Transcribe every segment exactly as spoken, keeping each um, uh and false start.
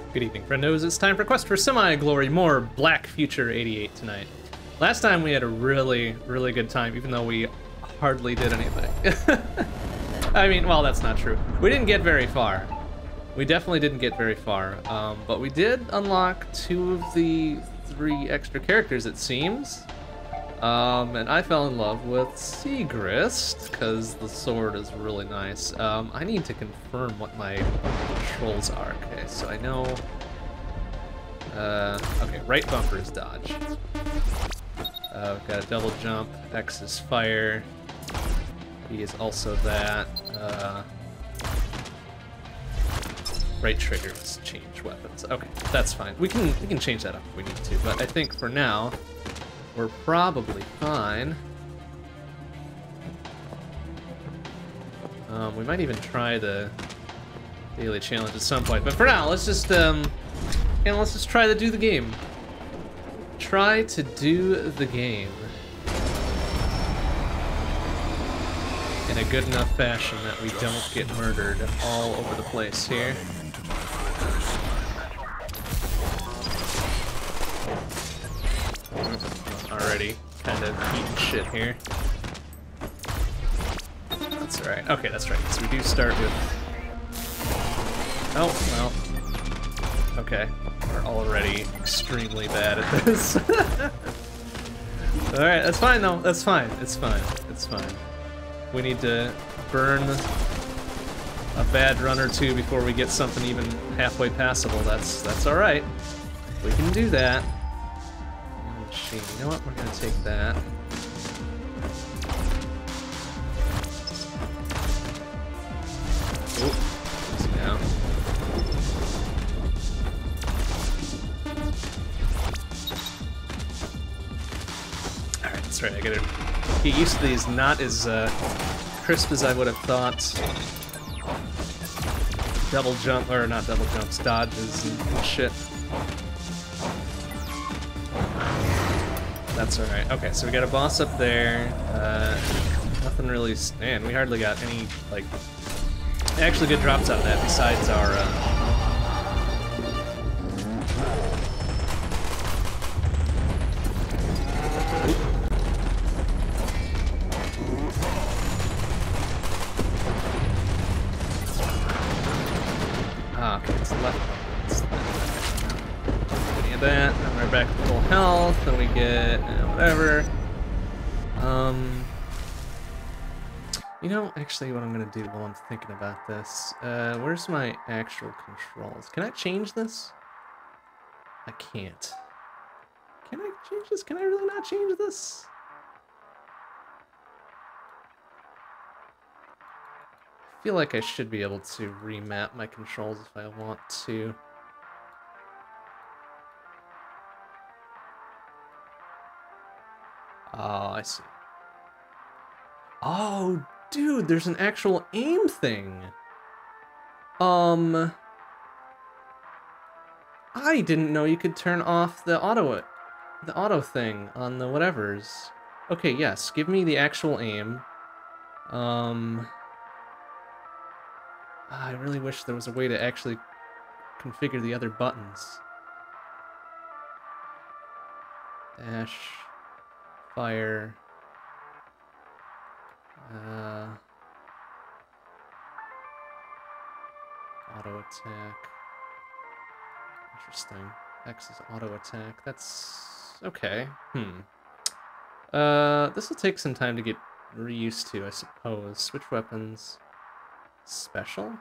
Good evening, friendos. It's time for Quest for Semi-Glory, more Black Future eighty-eight tonight. Last time we had a really, really good time, even though we hardly did anything. I mean, well, that's not true. We didn't get very far. We definitely didn't get very far, um, but we did unlock two of the three extra characters, it seems. Um, and I fell in love with Segrist, because the sword is really nice. Um, I need to confirm what my controls are. Okay, so I know... Uh, okay, right bumper is dodge. Uh, we've got a double jump, X is fire, B is also that. Uh, right trigger is change weapons. Okay, that's fine. We can, we can change that up if we need to, but I think for now, we're probably fine. Um, we might even try the daily challenge at some point, but for now, let's just um, you know, let's just try to do the game. Try to do the game in a good enough fashion that we don't get murdered all over the place here. Already kind of eating shit here. That's alright. Okay, that's right. So we do start with... Oh, well. Okay. We're already extremely bad at this. Alright, that's fine though. That's fine. It's fine. It's fine. We need to burn a bad run or two before we get something even halfway passable. That's, that's alright. We can do that. Machine. You know what? We're gonna take that. Oop. Let's go. Alright, that's right. I gotta get used to these. Not as uh, crisp as I would have thought. Double jump, or not double jumps, dodges and shit. That's alright. Okay, so we got a boss up there. Uh, nothing really... Man, we hardly got any, like, actually good drops out of that besides our... Uh... Ah, okay, it's the left one. That, and we're back to full health, and we get, uh, whatever. Um, you know, actually what I'm gonna do while I'm thinking about this, uh, where's my actual controls? Can I change this? I can't. Can I change this? Can I really not change this? I feel like I should be able to remap my controls if I want to. Oh, I see. Oh, dude, there's an actual aim thing. Um, I didn't know you could turn off the auto, the auto thing on the whatevers. Okay, yes, give me the actual aim. Um, I really wish there was a way to actually configure the other buttons. Dash. Fire. Uh, auto attack. Interesting. X is auto attack. That's okay. Hmm. Uh, this will take some time to get reused to, I suppose. Switch weapons. Special?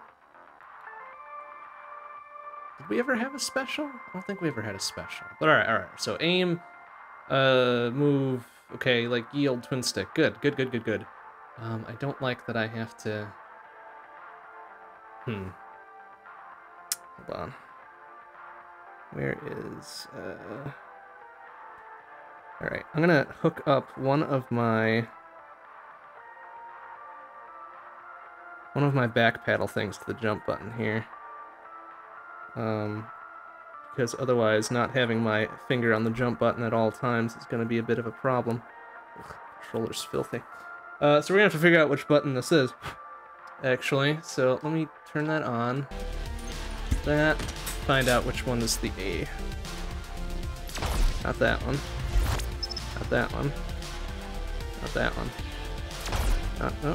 Did we ever have a special? I don't think we ever had a special. But alright, alright. So aim, uh, move. Okay, like yield twin stick. Good, good, good, good, good. Um, I don't like that I have to... Hmm. Hold on. Where is... Uh... Alright, I'm gonna hook up one of my... One of my back paddle things to the jump button here. Um... Because otherwise, not having my finger on the jump button at all times is going to be a bit of a problem. Ugh, controller's filthy. Uh, so we're going to have to figure out which button this is, actually. So let me turn that on. That. find out which one is the A. Not that one. Not that one. Not that one. Not, no.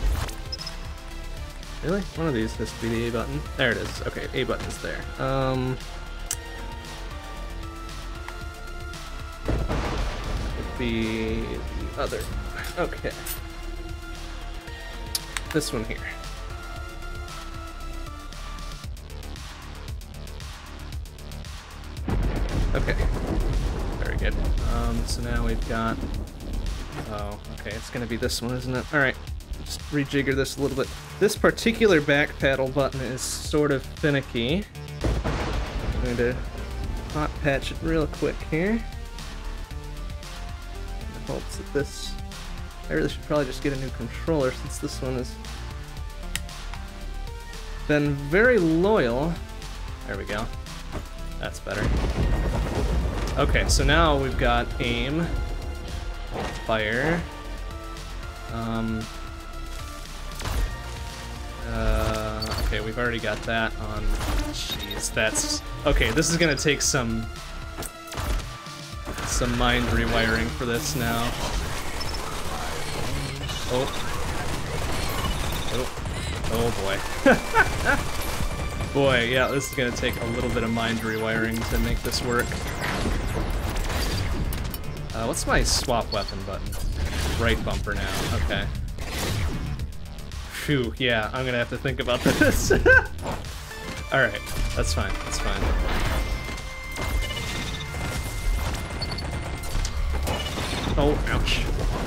Really? One of these has to be the A button. There it is. Okay, A button is there. Um, would be the other. Okay. This one here. Okay. Very good. Um, so now we've got... Oh, okay, it's gonna be this one, isn't it? Alright, just rejigger this a little bit. This particular back paddle button is sort of finicky. I'm going to hot patch it real quick here. In hopes that this... I really should probably just get a new controller since this one has been very loyal. There we go. That's better. Okay, so now we've got aim, fire, um, uh, okay, we've already got that on, jeez, that's, okay, this is gonna take some, some mind rewiring for this now. Oh, oh, oh boy. Boy, yeah, this is gonna take a little bit of mind rewiring to make this work. Uh, what's my swap weapon button? Right bumper now, okay. Phew, yeah, I'm gonna have to think about this. Alright, that's fine, that's fine. Oh, ouch.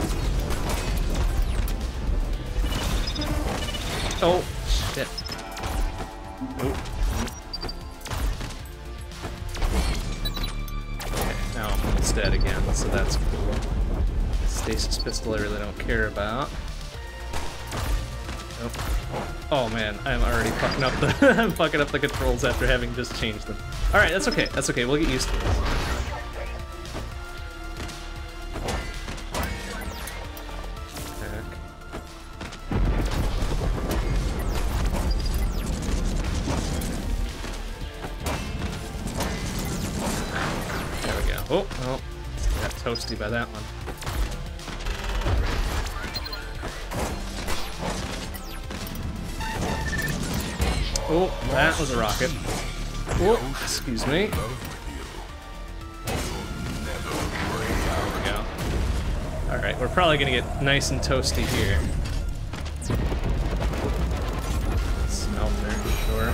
Oh, shit. Oh. Okay, now I'm almost dead again, so that's cool. Stasis pistol I really don't care about. Nope. Oh man, I'm already fucking up the I'm fucking up the controls after having just changed them. Alright, that's okay, that's okay, we'll get used to this. Oh, oh, got toasty by that one. Oh, that was a rocket. Oh, excuse me. There we go. Alright, we're probably gonna get nice and toasty here. Smelter, sure.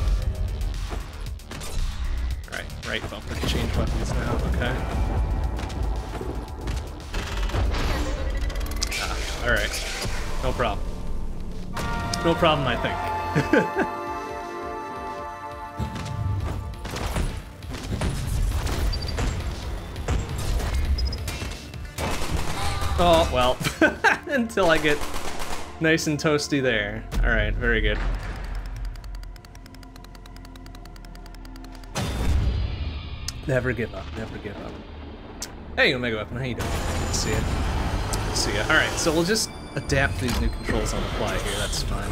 Right bumper to change weapons now, okay. Ah, alright. No problem. No problem, I think. Oh, well. Until I get nice and toasty there. Alright, very good. Never give up, never give up. Hey, Omega Weapon, how you doing? Good to see you. Good to see you. Alright, so we'll just adapt these new controls on the fly here, that's fine.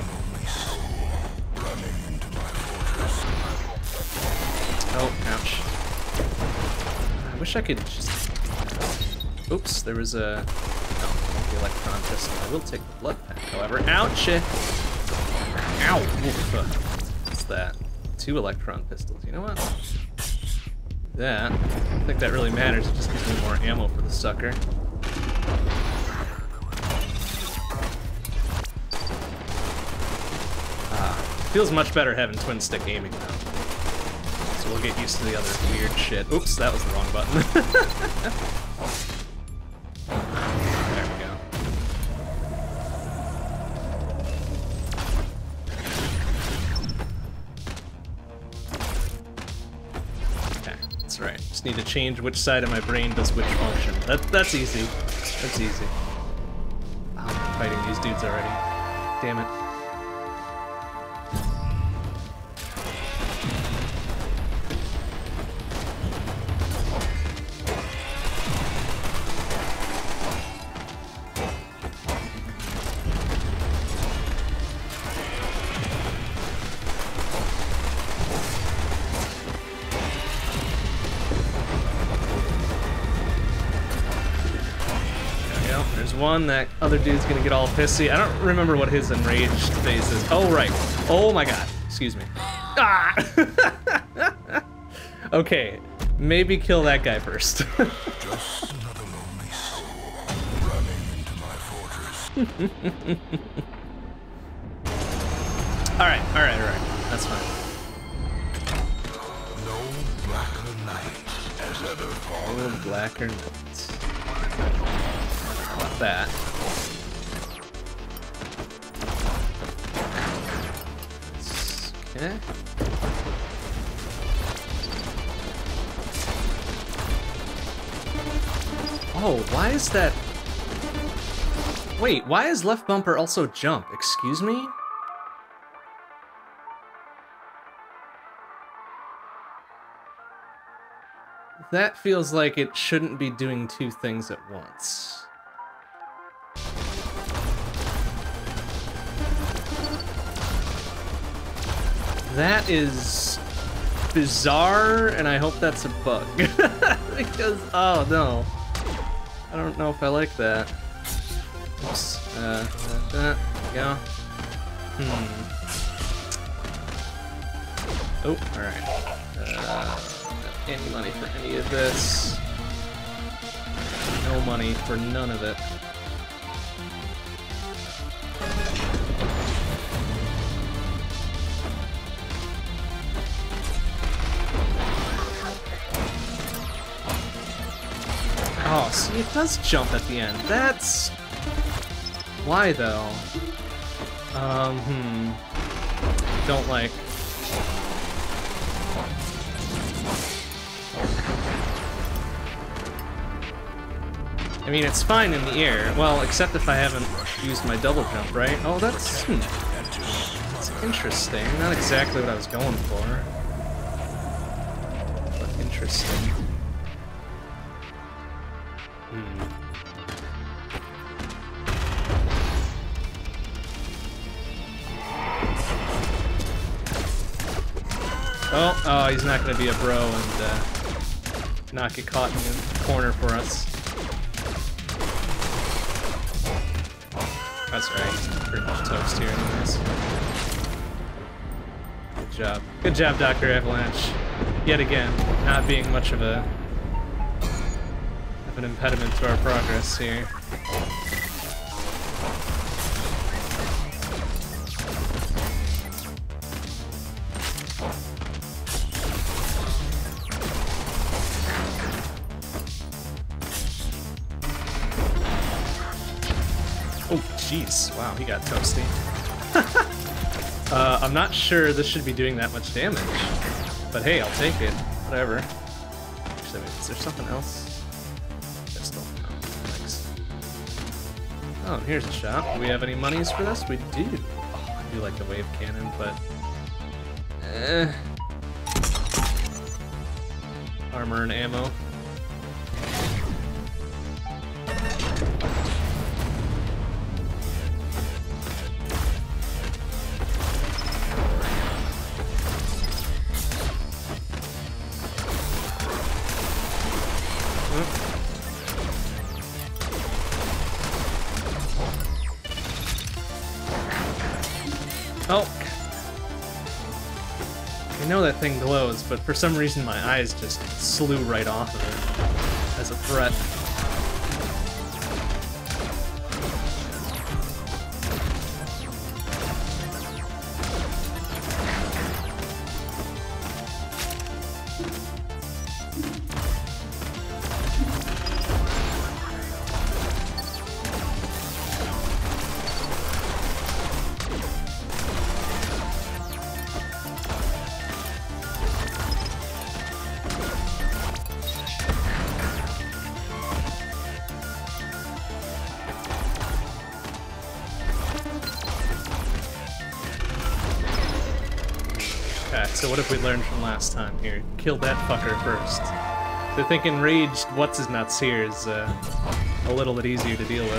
Oh, ouch. I wish I could just... Oops, there was a... No, the electron pistol. I will take the blood pack, however. Ouch! Ow! Oof. What's that? Two electron pistols. You know what? That. I don't think that really matters. It just gives me more ammo for the sucker. Ah, feels much better having twin stick aiming now. So we'll get used to the other weird shit. Oops, that was the wrong button. There we go. That's right. Just need to change which side of my brain does which function. That, that's easy. That's easy. Oh, I'm fighting these dudes already. Damn it. No, there's one. That other dude's gonna get all pissy. I don't remember what his enraged phase is. Oh, right. Oh my god. Excuse me. Ah! Okay, maybe kill that guy first. Just another lonely soul running into my fortress. Alright, alright, alright. That's fine. No blacker night has ever fallen. Oh, blacker night. How about that? Okay. Oh, why is that? Wait, why is left bumper also jump? Excuse me? That feels like it shouldn't be doing two things at once. That is bizarre, and I hope that's a bug. Because, oh no. I don't know if I like that. Oops. Uh, like that. There we go. Hmm. Oh, alright. Uh, any money for any of this. No money for none of it. Oh, see, it does jump at the end. That's... Why, though? Um, hmm. Don't like... I mean, it's fine in the air. Well, except if I haven't used my double jump, right? Oh, that's... Hmm. That's interesting. Not exactly what I was going for. But interesting. Hmm. Oh, oh, he's not gonna be a bro and uh, not get caught in the corner for us. That's right, he's pretty much toast here anyways. Good job. Good job, Doctor Avalanche. Yet again, not being much of a of an impediment to our progress here. Oh, jeez. Wow, he got toasty. uh, I'm not sure this should be doing that much damage. But hey, I'll take it. Whatever. Actually, wait, is there something else? I still don't know. Thanks. Oh, here's a shop. Do we have any monies for this? We do. Oh, I do like the wave cannon, but... Eh. Armor and ammo. Oh! I know that thing glows, but for some reason my eyes just slew right off of it as a threat. So what have we learned from last time here? Kill that fucker first. So I think enraged what's-his-nuts here is uh, a little bit easier to deal with.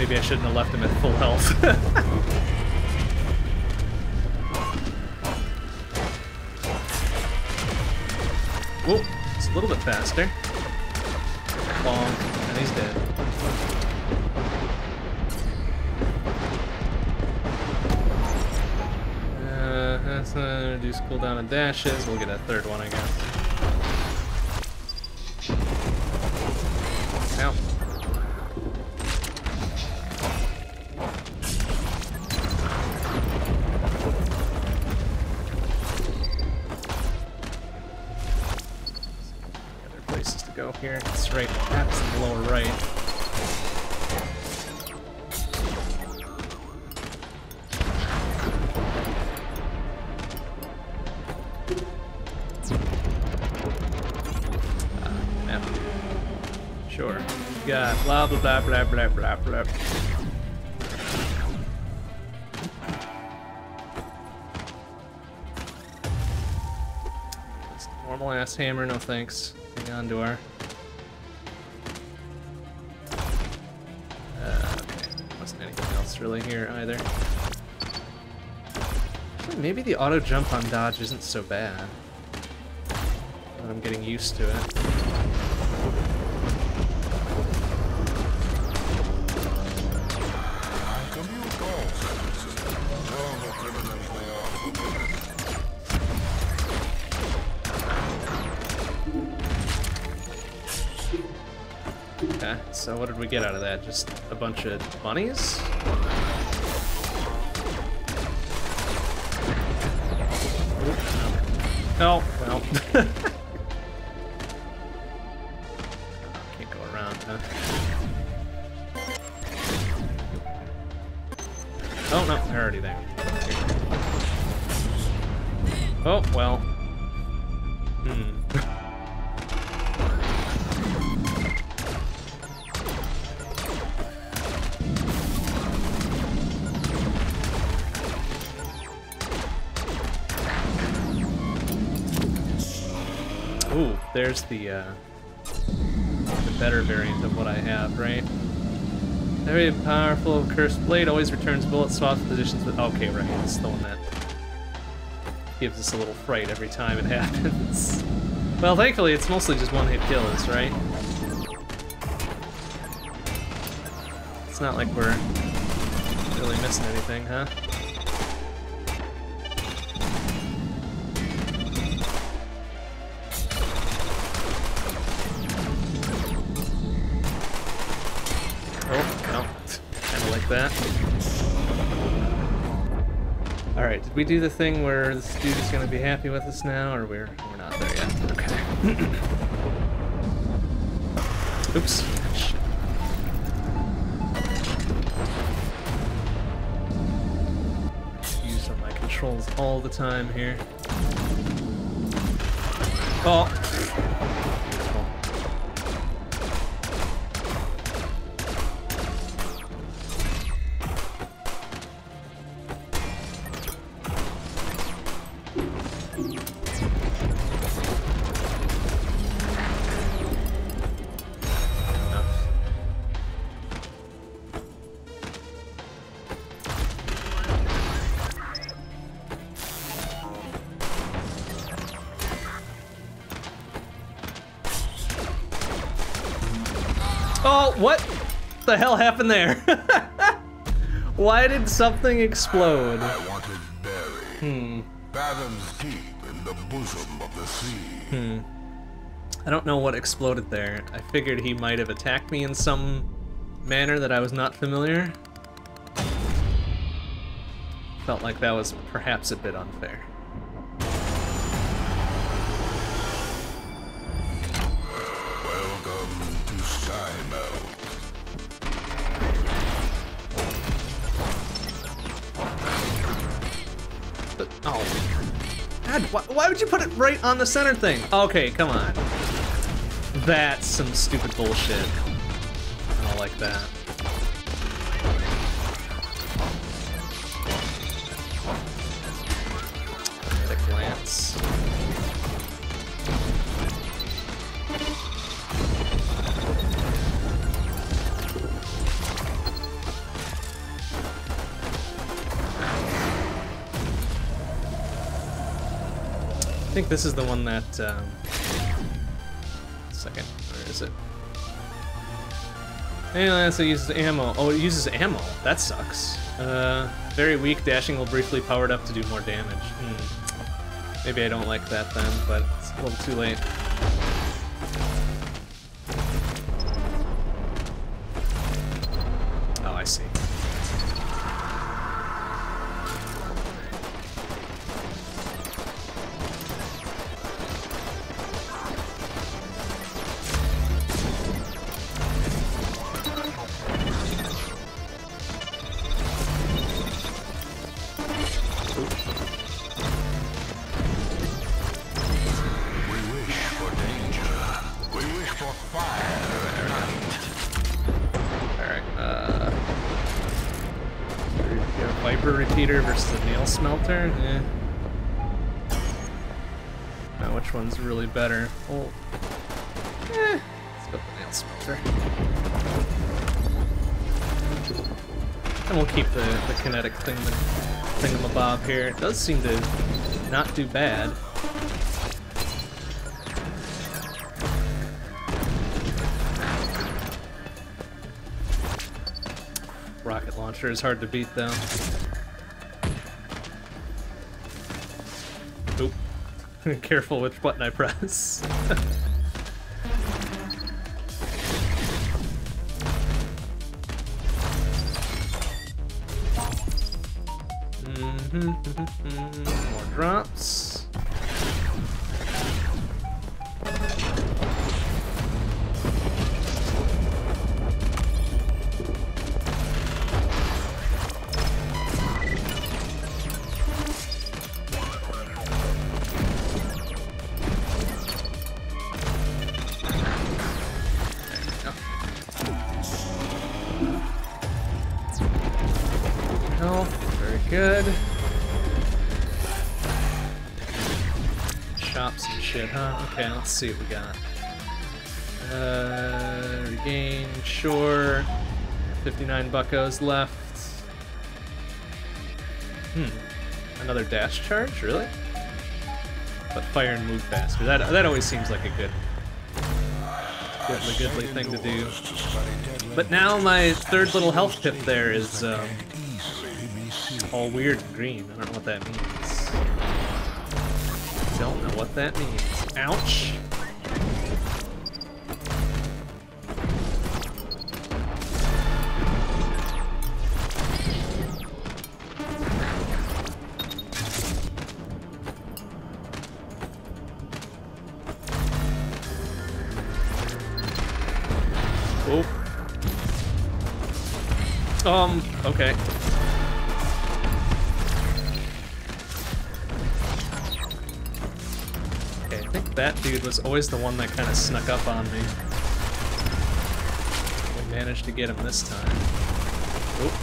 maybe I shouldn't have left him at full health. Whoa, it's a little bit faster. Bonk, and he's dead. Uh, that's gonna reduce cooldown and dashes. We'll get a third one, I guess. Ow. Other places to go here. It's right, perhaps in the lower right. Sure. Got blah blah blah blah blah blah blah. Just normal ass hammer, no thanks. Hang on to our. Uh, okay. Wasn't anything else really here either. Actually, maybe the auto jump on dodge isn't so bad. But I'm getting used to it. Okay, so what did we get out of that? Just a bunch of bunnies? Oh, well. Can't go around, huh? Oh, no, they're already there. Oh, well. Hmm. Ooh, there's the, uh, the better variant of what I have, right? Very powerful Cursed Blade always returns bullet swaps positions with... Okay, right, it's the one that gives us a little fright every time it happens. Well, thankfully, it's mostly just one-hit kills, right? It's not like we're really missing anything, huh? That. All right, did we do the thing where this dude is going to be happy with us now, or we're we're not there yet? Okay. Oops. Use on my controls all the time here. Oh. Oh, what the hell happened there? Why did something explode? I wanted buried. Hmm. Fathoms deep in the bosom of the sea. Hmm. I don't know what exploded there. I figured he might have attacked me in some manner that I was not familiar. Felt like that was perhaps a bit unfair. Oh. God, why, why would you put it right on the center thing? Okay, come on. That's some stupid bullshit. I don't like that. Thick lance. I think this is the one that, um... Second, where is it? Anyway, so it uses ammo. Oh, it uses ammo. That sucks. Uh, very weak. Dashing will briefly power it up to do more damage. Hmm. Maybe I don't like that then, but it's a little too late. Oh, I see. Versus the nail smelter? Eh. Now which one's really better? Oh. Eh. Let's go with the nail smelter. And we'll keep the, the kinetic thing, the thingamabob here. It does seem to not do bad. Rocket launcher is hard to beat though. Oop. Careful which button I press. Mm-hmm. More drops. Good. Shop some shit, huh? Okay, let's see what we got. Uh, regain, sure. fifty-nine buckos left. Hmm. Another dash charge, really? But fire and move faster. That that always seems like a good, goodly, goodly thing to do. But now my third little health pip there is. Um, all weird and green. I don't know what that means. Don't know what that means. Ouch. Oh. Um, okay. That dude was always the one that kind of snuck up on me. We managed to get him this time. Oop.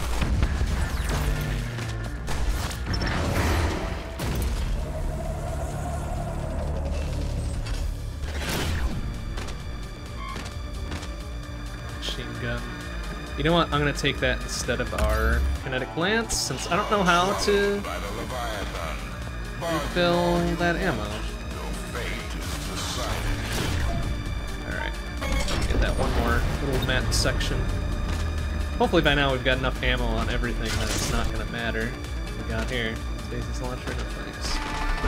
Machine gun. You know what? I'm gonna take that instead of our kinetic lance, since I don't know how to refill that ammo. One more little map section. Hopefully by now we've got enough ammo on everything that it's not gonna matter. What we got here? Stasis launcher, no thanks.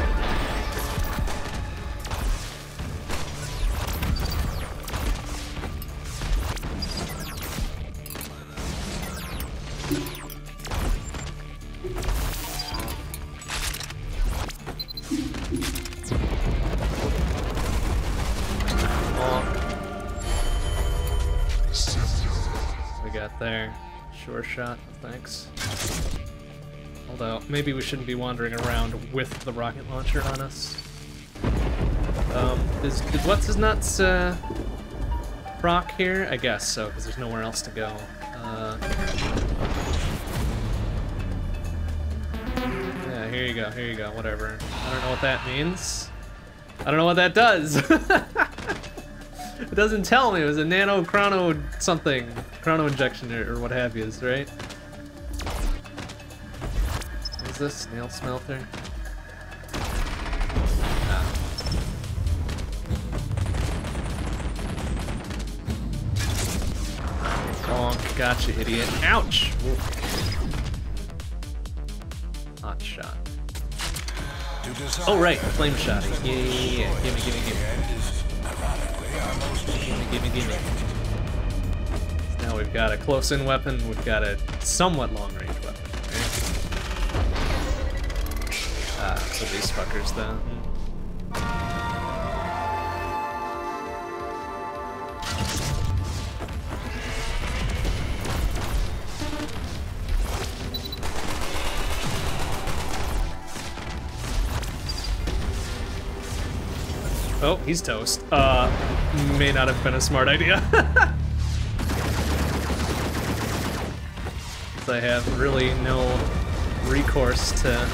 There. Sure shot, thanks. Although, maybe we shouldn't be wandering around with the rocket launcher on us. Um, is, did what's his nuts, uh, proc here? I guess so, because there's nowhere else to go. Uh, yeah, here you go, here you go, whatever. I don't know what that means. I don't know what that does. It doesn't tell me. It was a nano chrono something, chrono injection or, or what have you, right? What is this? Nail smelter? Gotcha, idiot. Ouch! Ooh. Hot shot. Oh, right, flame shot. Yeah, yeah, yeah, yeah. Gimme, gimme, gimme. Gimme, gimme, gimme. Now we've got a close-in weapon, we've got a somewhat long-range weapon. Ah, so these fuckers, though. Oh, he's toast. Uh, may not have been a smart idea. I have really no recourse to...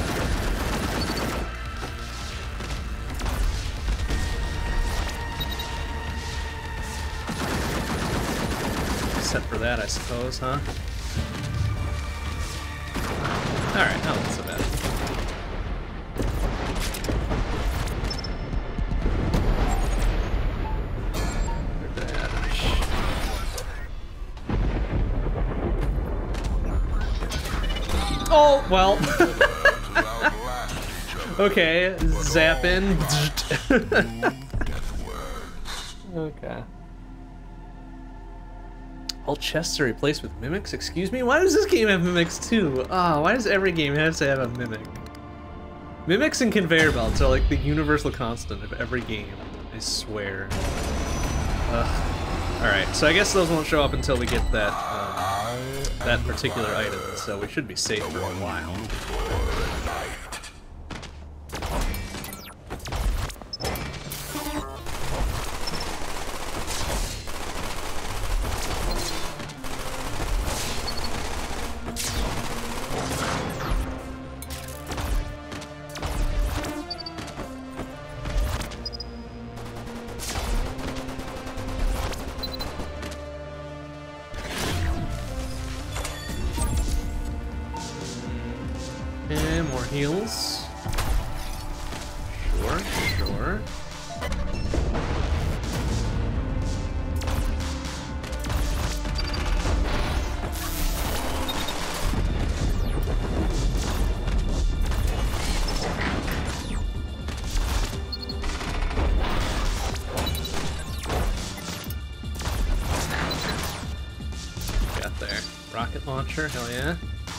Except for that, I suppose, huh? Alright, no, that's so bad. Oh, well. Okay, zap in. Okay. All chests are replaced with mimics? Excuse me? Why does this game have mimics too? Ah, oh, why does every game have to have a mimic? Mimics and conveyor belts are like the universal constant of every game, I swear. Ugh. Alright, so I guess those won't show up until we get that, um, that particular item, so we should be safe for a while. Heals. Sure, sure. Got there. Rocket launcher, hell yeah.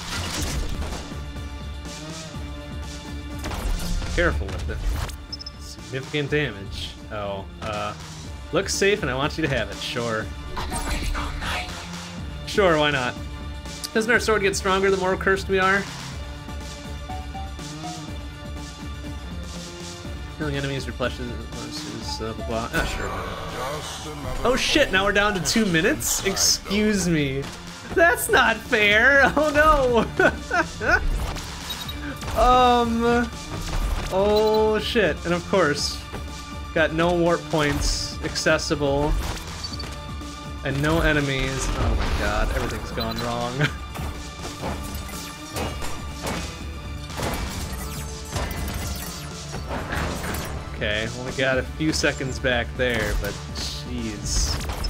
Careful with it. Significant damage. Oh, uh, looks safe and I want you to have it. Sure. Sure, why not? Doesn't our sword get stronger the more cursed we are? Killing enemies replenishes uh, blah blah. Ah, sure. Oh shit, now we're down to two minutes? Excuse me. That's not fair! Oh no! um... Oh shit, and of course, got no warp points accessible, and no enemies. Oh my god, everything's gone wrong. Okay, only got a few seconds back there, but jeez.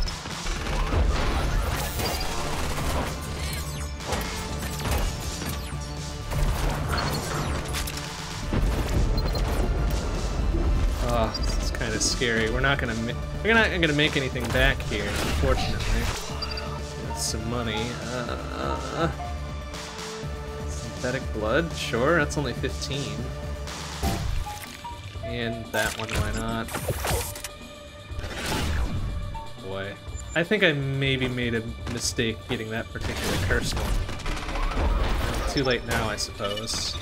Oh, this is kind of scary. We're not gonna we're not gonna make anything back here, unfortunately. That's some money. Uh, synthetic blood, sure. That's only fifteen. And that one, why not? Boy, I think I maybe made a mistake getting that particular cursed one. Too late now, I suppose.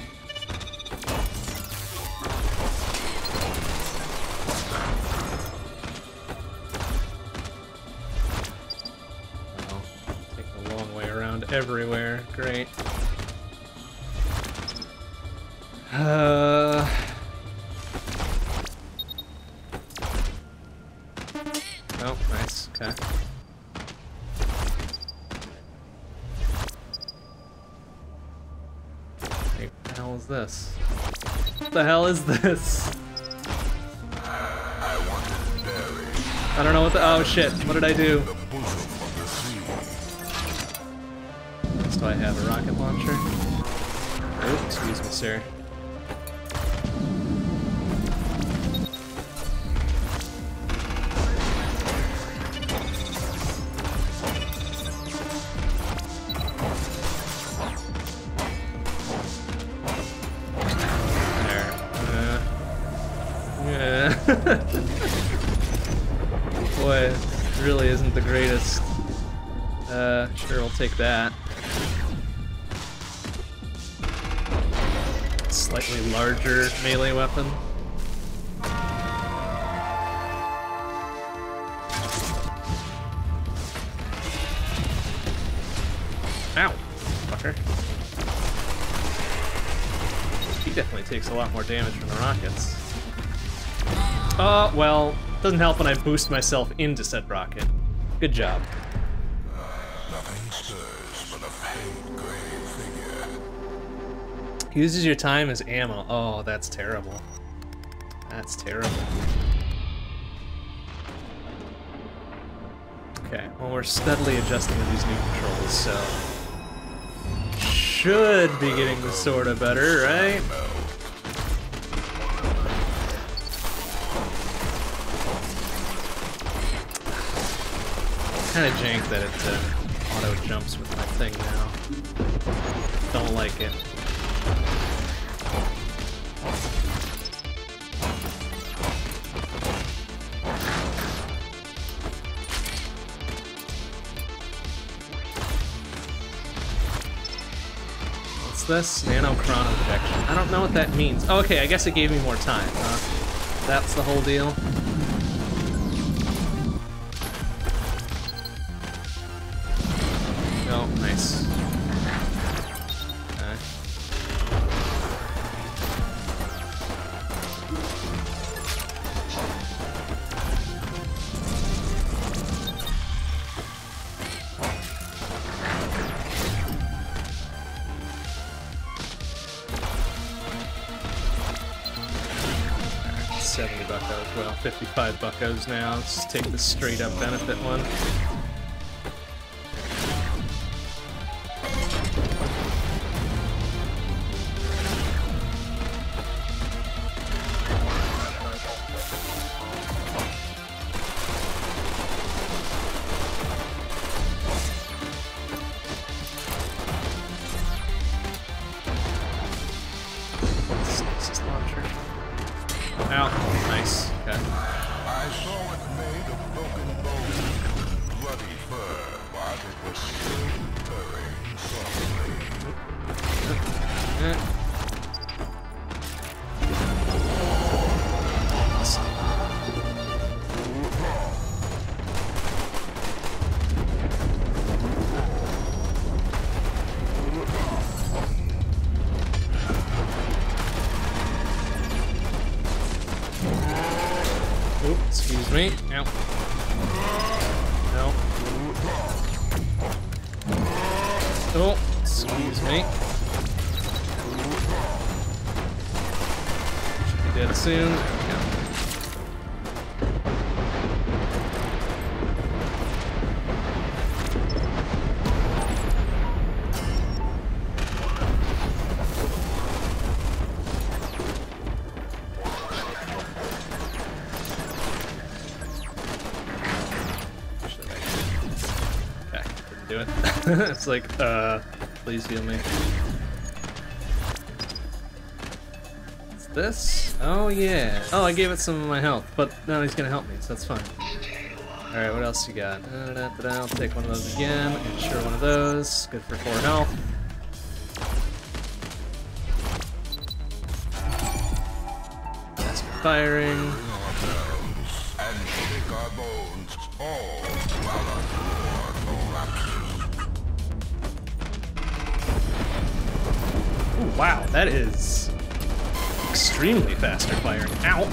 Everywhere, great. Uh... Oh, nice, okay. Hey, what the hell is this? What the hell is this? I don't know what the- oh shit, what did I do? else do I have? A rocket launcher? Oh, excuse me, sir. Boy, really isn't the greatest. Uh, sure, we'll take that. Slightly larger melee weapon. Ow, fucker. He definitely takes a lot more damage from the rockets. Oh, well, doesn't help when I boost myself into said rocket. Good job. Nothing stirs but a faint gray figure. Uses your time as ammo. Oh, that's terrible. That's terrible. Okay, well, we're steadily adjusting to these new controls, so... should be getting sorta better, right? Kind of jank that it uh, auto jumps with my thing now. Don't like it. What's this? Nano chrono projection. I don't know what that means. Oh, okay, I guess it gave me more time, huh? That's the whole deal. Oh, nice. Okay. seventy buckos, well, fifty-five buckos now. Let's take the straight up benefit one. Ow. Nice. Okay. I saw it made of broken bones and bloody fur, but it was still purring softly. Eh. Oop, excuse me. Ow. No. Oh, excuse me. Should be dead soon. There we go. Do it. It's like, uh, please heal me. What's this? Oh yeah. Oh, I gave it some of my health, but now he's gonna help me, so that's fine. Alright, what else you got? Uh, da, da, da, I'll take one of those again. Ensure one of those. Good for four health. Master firing. And shake our bones, all while our floor collapses. Ooh, wow, that is extremely faster firing. Ow!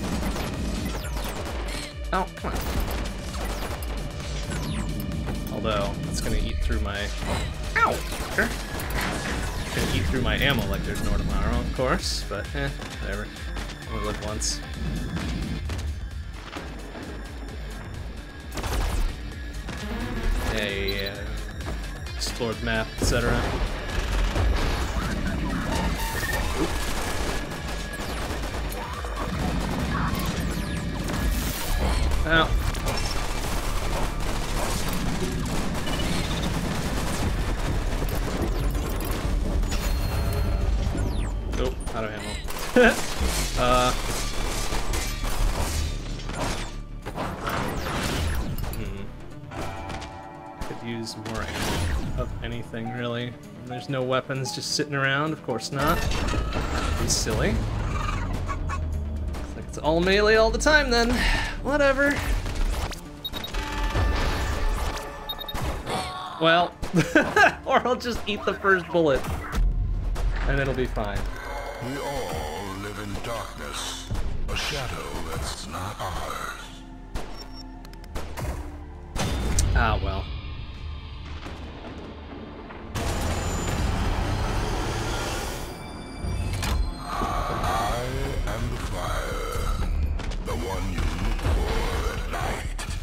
Oh, come on. Although, it's gonna eat through my... Ow! Sure. It's gonna eat through my ammo like there's no tomorrow, of course, but eh, whatever. Only live once. Hey, uh... explore the map, et cetera. Ow. Oh, out of ammo. uh. Hmm. Could use more ammo of anything, really. There's no weapons just sitting around. Of course not. That'd be silly. Looks like it's all melee all the time then. Whatever. Well, or I'll just eat the first bullet, and it'll be fine. We all live in darkness, a shadow that's not ours. Ah, well. I am the fire, the one you look for at night.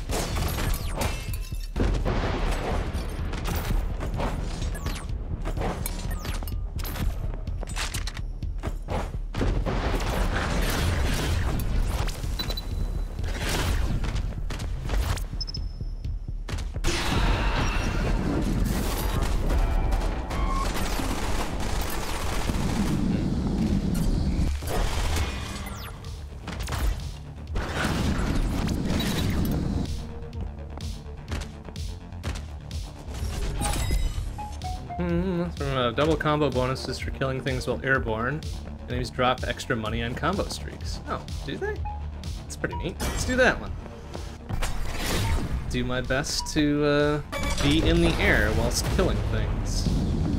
From uh, double combo bonuses for killing things while airborne. Enemies drop extra money on combo streaks. Oh, do they? That's pretty neat. Let's do that one. Do my best to uh, be in the air whilst killing things.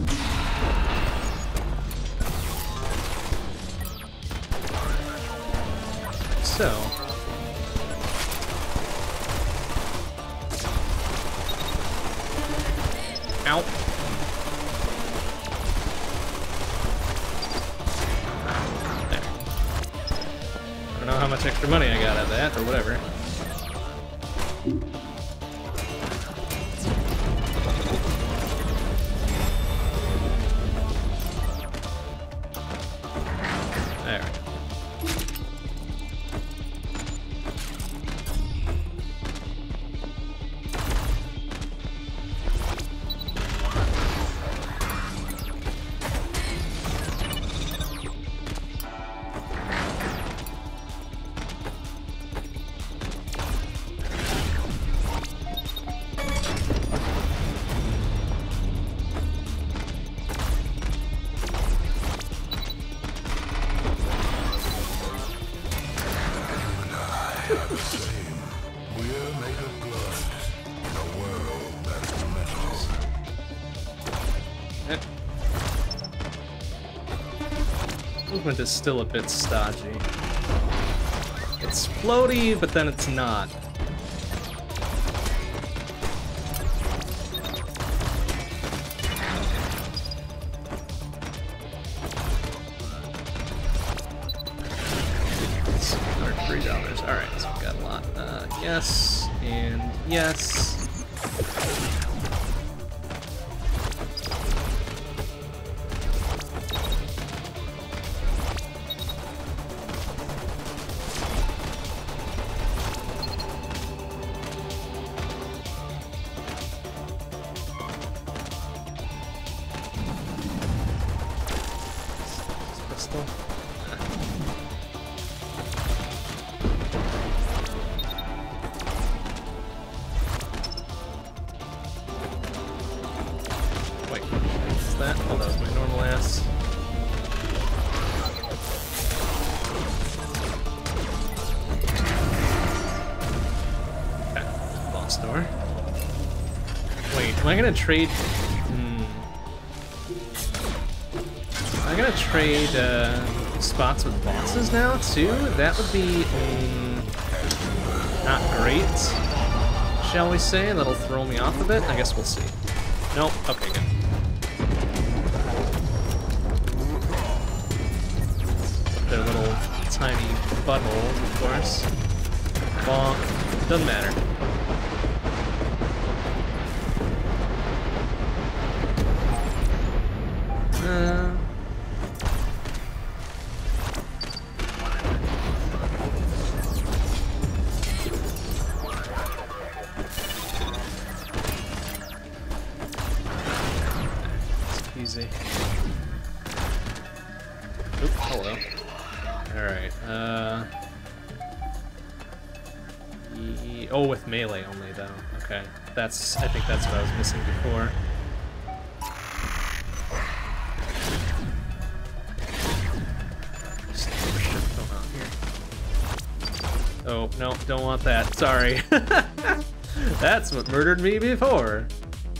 So. Ow. I don't know how much extra money I got out of that, or whatever. There. Movement is still a bit stodgy. It's floaty, but then it's not. Three dollars. All right, so we've got a lot. Uh, yes and yes. Am I gonna trade? Hmm. Am I gonna trade uh, spots with bosses now too? That would be um, not great, shall we say? That'll throw me off a bit. I guess we'll see. Nope. Okay, good. Their little tiny butthole, of course. Bonk. Doesn't matter. easy. Oop, hello. Alright, uh... e oh, with melee only, though. Okay. That's... I think that's what I was missing before. Oh, no, don't want that. Sorry. That's what murdered me before.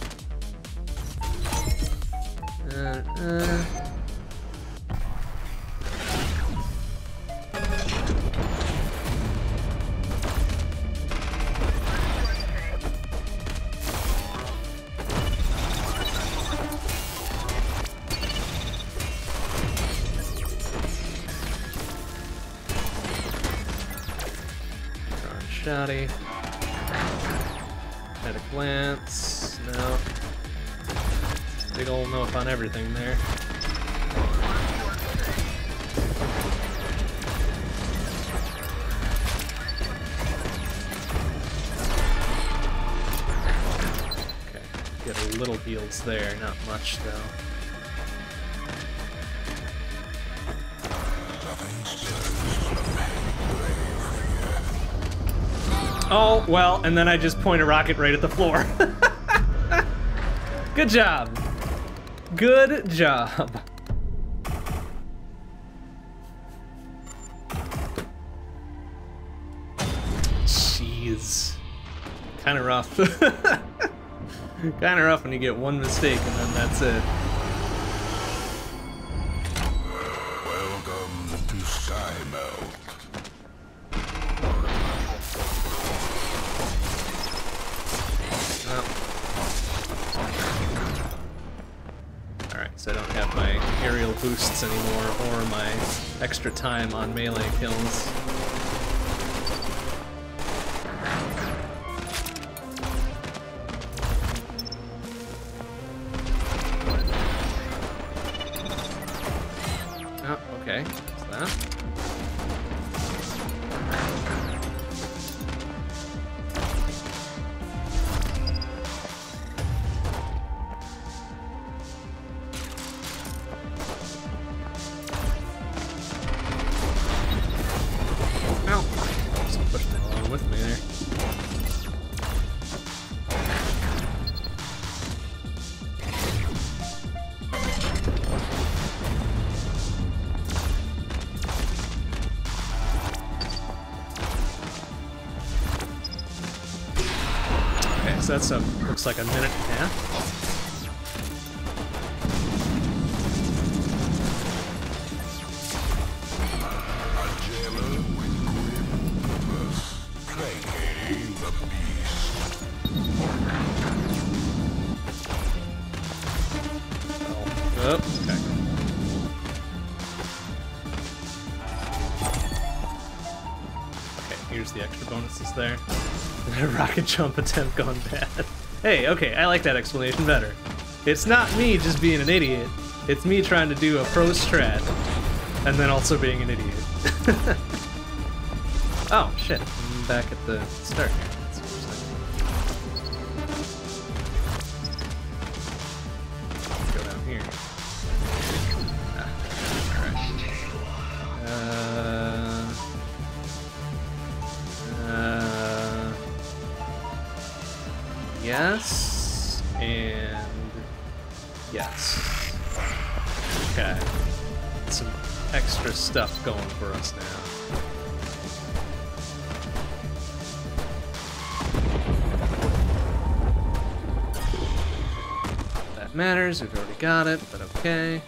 Uh, uh. Shoddy. At a glance. No. Big ol' no on everything there. Okay. Get a little heals there, not much though. Oh, well, and then I just point a rocket right at the floor. Good job. Good job. Jeez. Kinda rough. Kinda rough when you get one mistake and then that's it. Welcome to Skymelt. Alright, so I don't have my aerial boosts anymore or my extra time on melee kills. Oh, okay. What's that? So that's a, looks like a minute and a half. A jailer with grim purpose, placating the beast. Oh, okay. Okay, here's the extra bonuses there. Rocket jump attempt gone bad. Hey, okay, I like that explanation better. It's not me just being an idiot. It's me trying to do a pro strat, and then also being an idiot. Oh, shit. I'm back at the start here. That's Let's go down here. Ah, alright. Uh... Uh... Yes, and yes. Okay. Some extra stuff going for us now. That matters, we've already got it, but okay.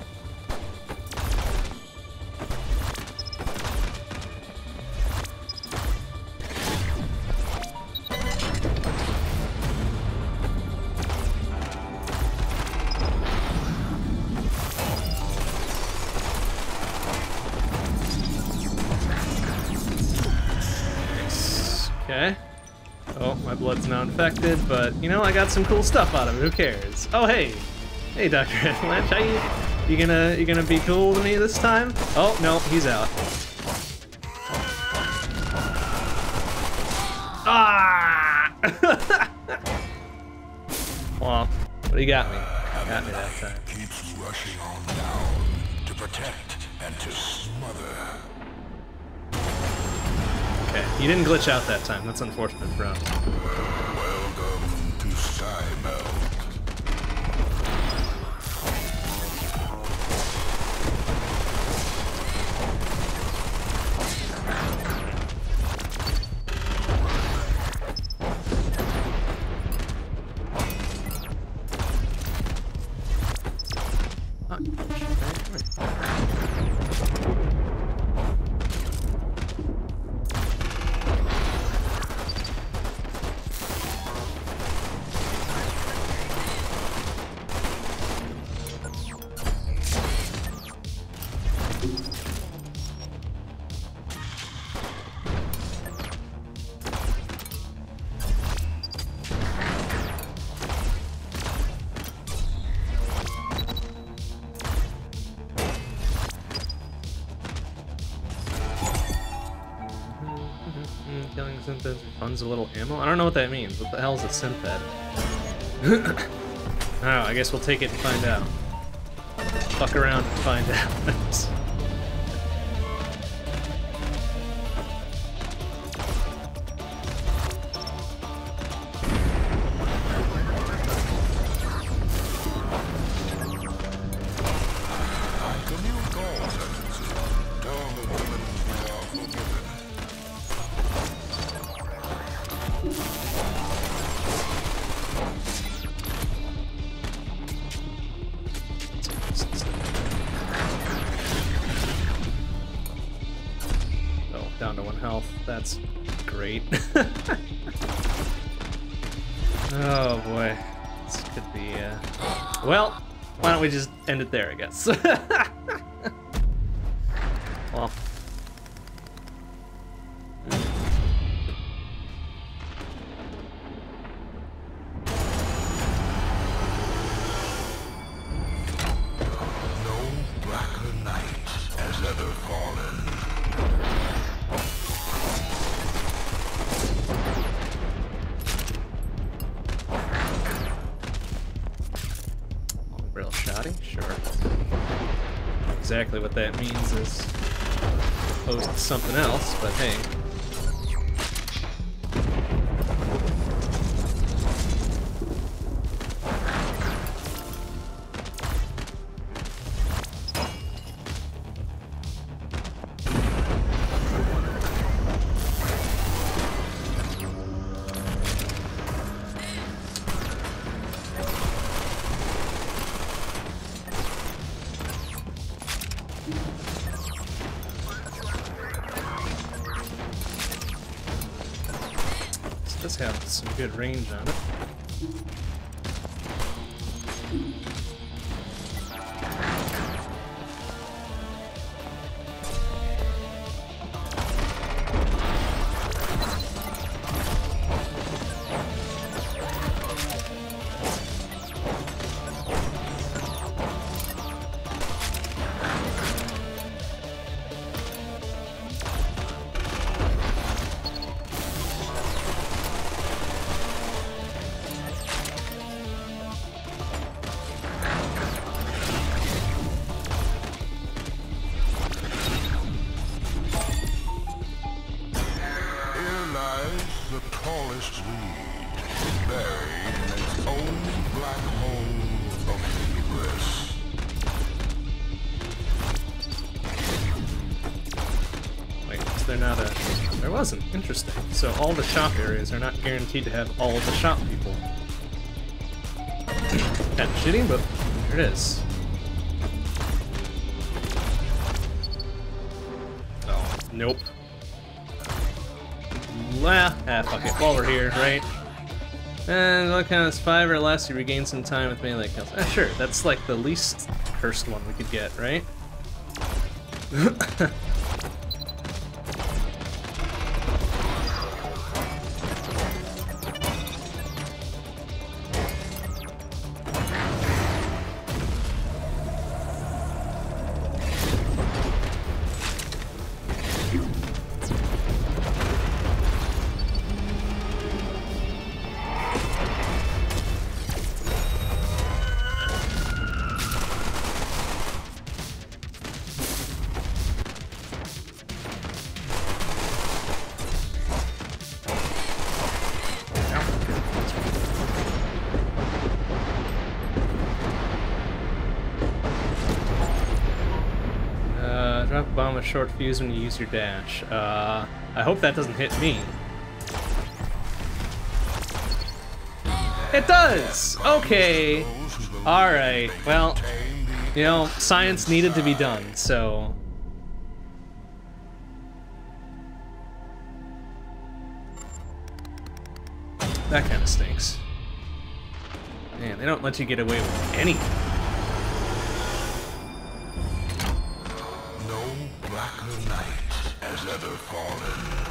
Okay. Oh, my blood's now infected, but, you know, I got some cool stuff out of it. Who cares? Oh, hey! Hey, Doctor Avalanche, how you... You gonna, you gonna be cool to me this time? Oh, no, he's out. Ah! Well, what do you got me? Got me that time. Keeps rushing on down to protect and to smother. Okay, you didn't glitch out that time. That's unfortunate for us. Welcome to Skymelt. Killing syntheds funds a little ammo? I don't know what that means. What the hell is a synthed? I don't know, I guess we'll take it and find out. Fuck around and find out. Down to one health. That's great. Oh boy. This could be, uh... well, why don't we just end it there, I guess. Well. No blacker night has ever fallen. Real shoddy? Sure. Exactly what that means is opposed to something else, but hey. Does have some good range on it. The tallest weed, buried in its own black hole of hubris. Wait, is there not a... There wasn't. Interesting. So all the shop areas are not guaranteed to have all of the shop people. Kinda shitty, but there it is. Oh, nope. Well, ah, fuck it. While we're here, right? And what kind of five or less, you regain some time with melee kills. Ah, sure. That's like the least cursed one we could get, right? up a bomb with short fuse when you use your dash. Uh, I hope that doesn't hit me. It does! Okay. Alright, well, you know, science needed to be done, so... That kind of stinks. Man, they don't let you get away with anything. No blacker night has ever fallen.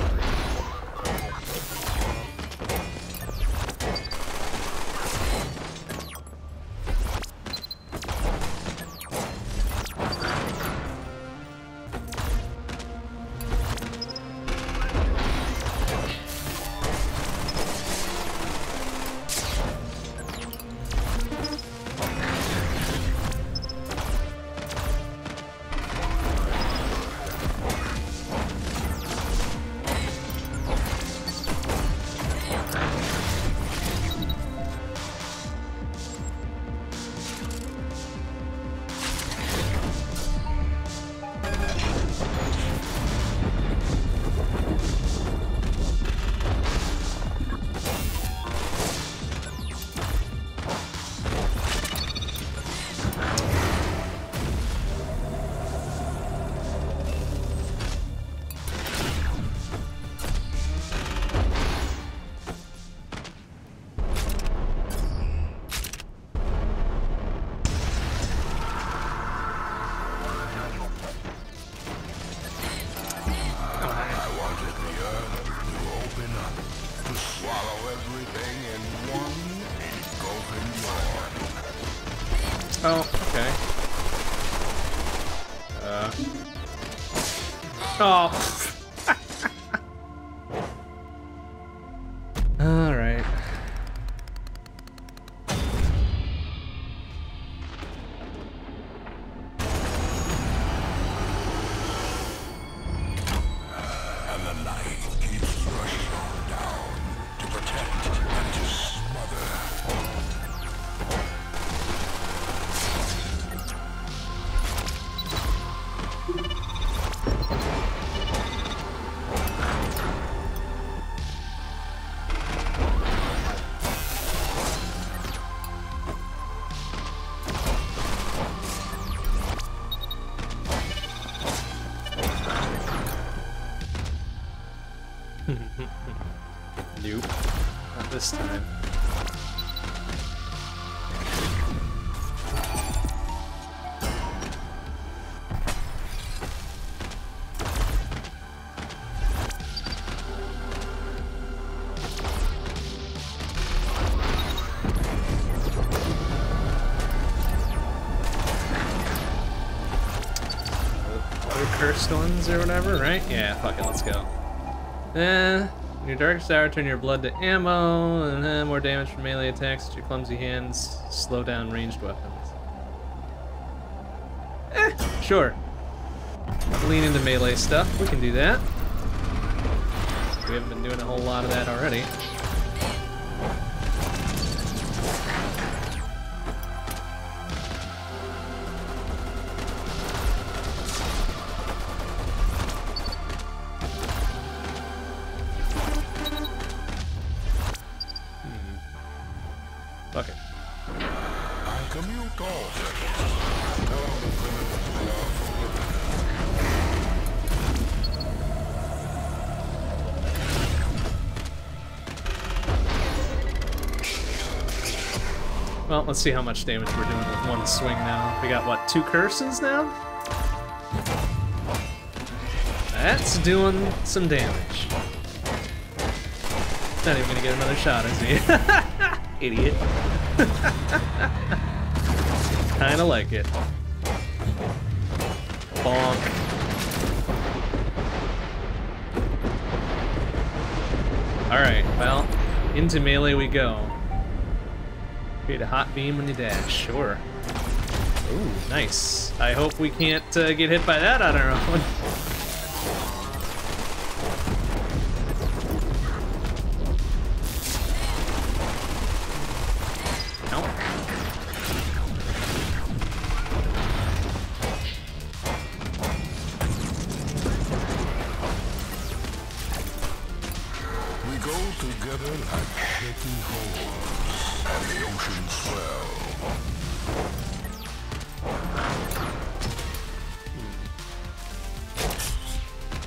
Oh, okay. Uh. Oh. All right. And the night keeps rushing on down to protect and to smother. Nope. Not this time. Other cursed ones or whatever, right? Yeah, fuck it, let's go. Eh, in your darkest hour, turn your blood to ammo, and then more damage from melee attacks with your clumsy hands. Slow down ranged weapons. Eh, sure. Lean into melee stuff, we can do that. We haven't been doing a whole lot of that already. Fuck it. I commute all Well, let's see how much damage we're doing with one swing now. We got, what, two curses now? That's doing some damage. Not even gonna get another shot, is he? Idiot. Kinda like it. Bonk. Alright, well, into melee we go. Create a hot beam when you dash, sure. Ooh, nice. I hope we can't uh, get hit by that on our own.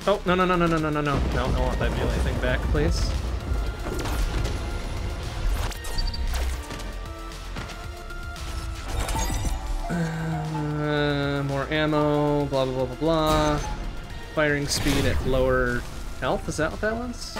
Oh, no, no, no, no, no, no, no, no. No, I want that melee thing back, please. Uh, more ammo, blah, blah, blah, blah, blah. Firing speed at lower health, is that what that was?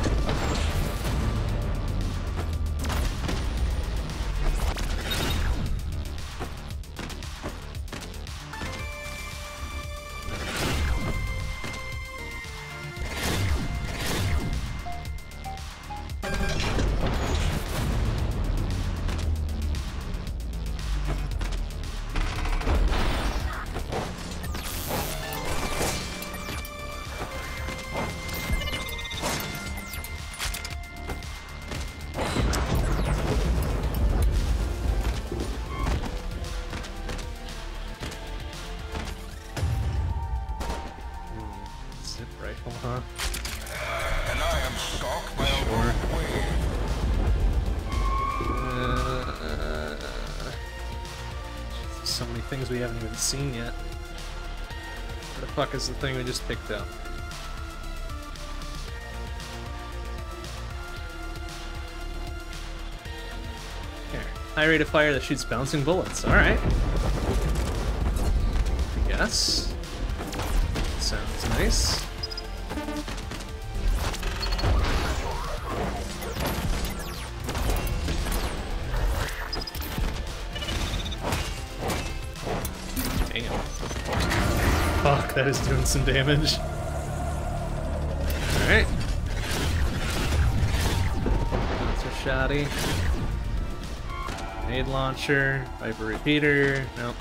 We haven't even seen yet. Where the fuck is the thing we just picked up? Here. High rate of fire that shoots bouncing bullets. Alright. I guess. Sounds nice. That is doing some damage. Alright. Monster Shoddy. Grenade launcher. Viper repeater. Nope.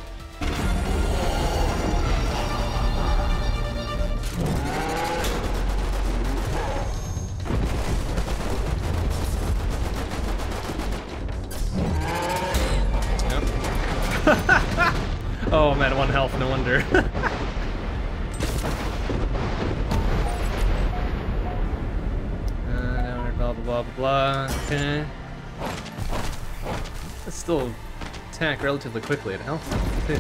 Nope. Oh, I'm at one health, no wonder. Blah, blah, blah, okay. Let's still attack relatively quickly at health, too.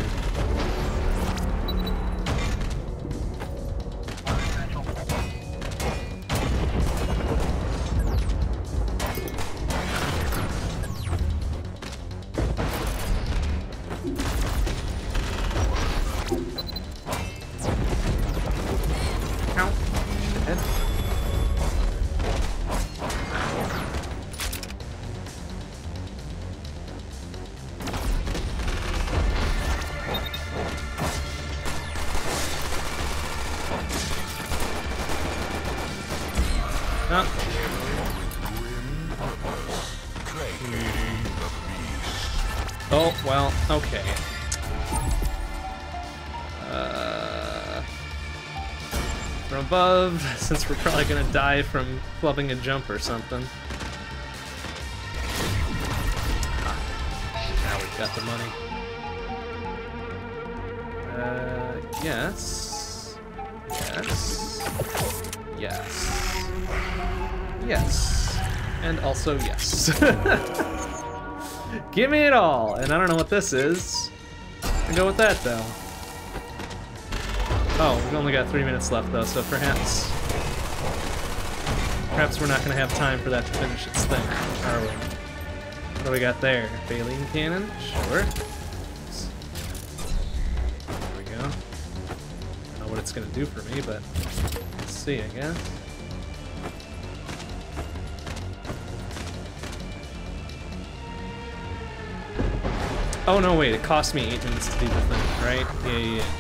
Oh, well, okay. Uh, from above, since we're probably gonna die from clubbing a jump or something. Ah, now we've got the money. Uh, yes. Yes. Yes. Yes. And also yes. Give me it all! And I don't know what this is. I'll go with that, though. Oh, we've only got three minutes left, though, so perhaps... Perhaps we're not going to have time for that to finish its thing, are we? What do we got there? Baleen cannon? Sure. There we go. I don't know what it's going to do for me, but... Let's see, I guess. Oh no, wait, it cost me eight minutes to do the thing, right? Yeah, yeah, yeah.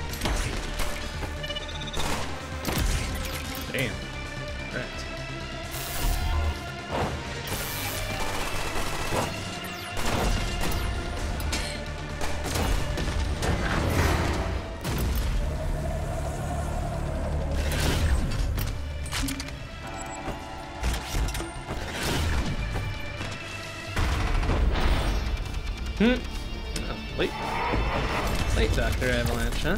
Damn. Right. Hmm. Late. Late Doctor Avalanche, huh?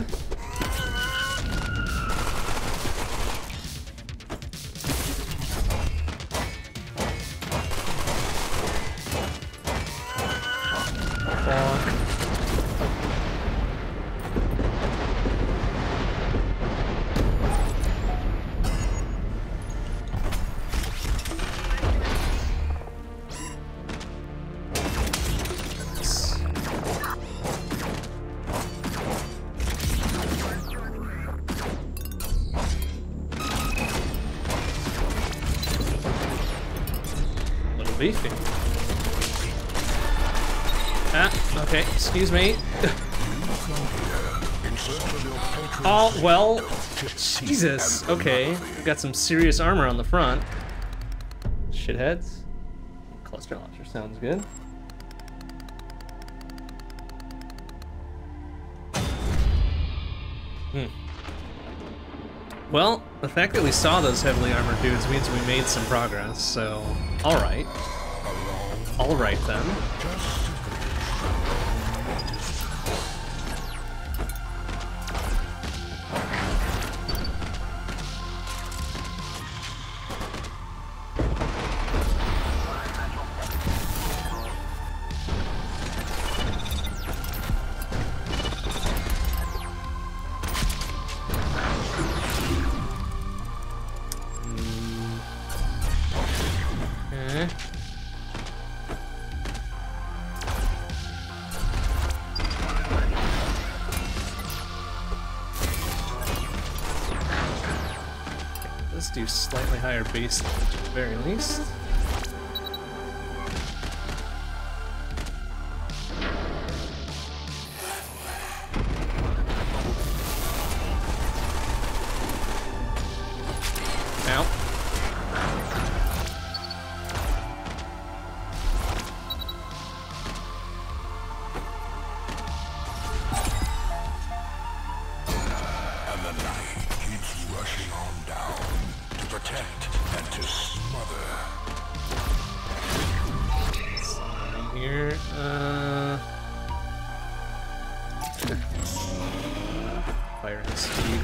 Beefy. Ah, okay, excuse me. Oh, well, Jesus. Okay, got some serious armor on the front. Shitheads. Cluster launcher sounds good. Hmm. Well, the fact that we saw those heavily armored dudes means we made some progress, so alright. Alright then. Do slightly higher base damage at the very least. Ow. And the night keeps rushing on down. Protect and to smother. Here, uh... fire and speed.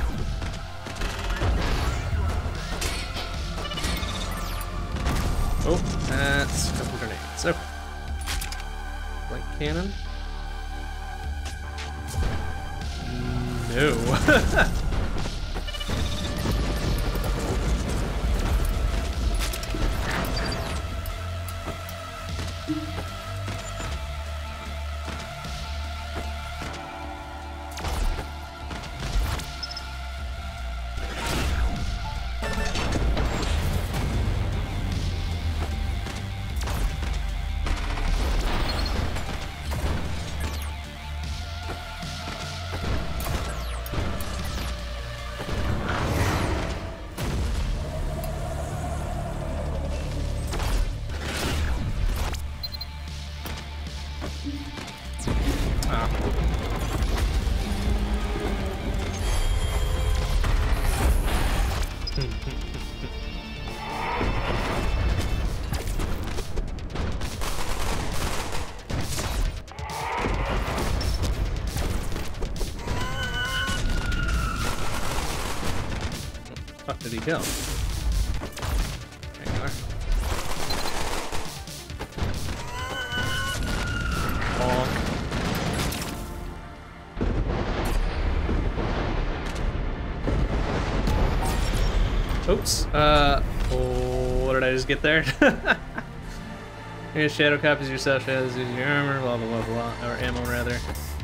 Oh, that's a couple grenades. Okay. Light cannon? No. Fuck did he go? There you are. Bonk. Oops. Uh. Oh, what did I just get there? Your shadow copies yourself, shadows use your armor, blah blah blah blah, or ammo rather.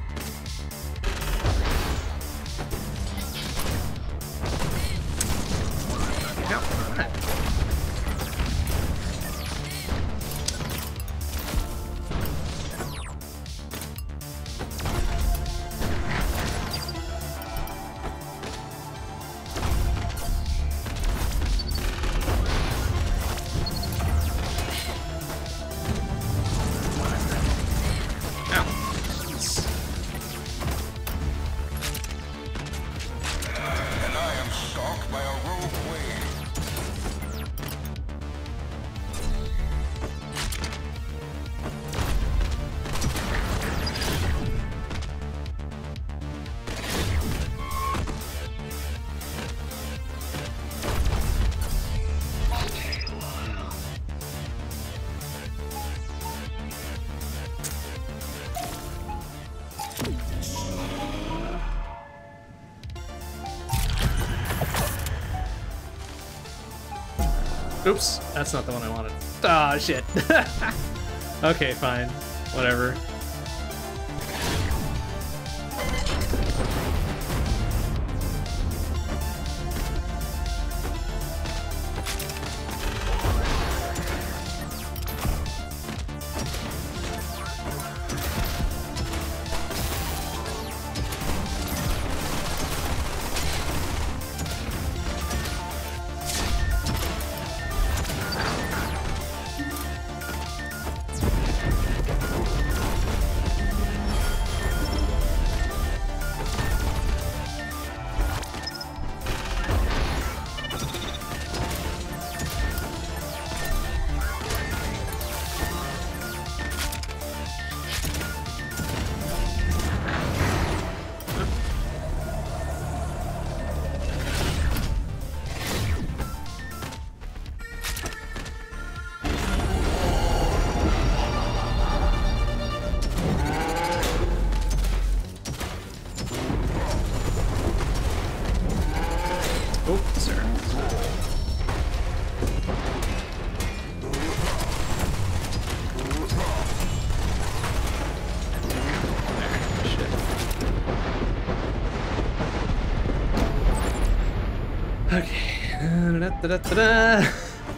Oops, that's not the one I wanted. Ah, oh, shit. Okay, fine. Whatever. Okay. Da-da-da-da-da.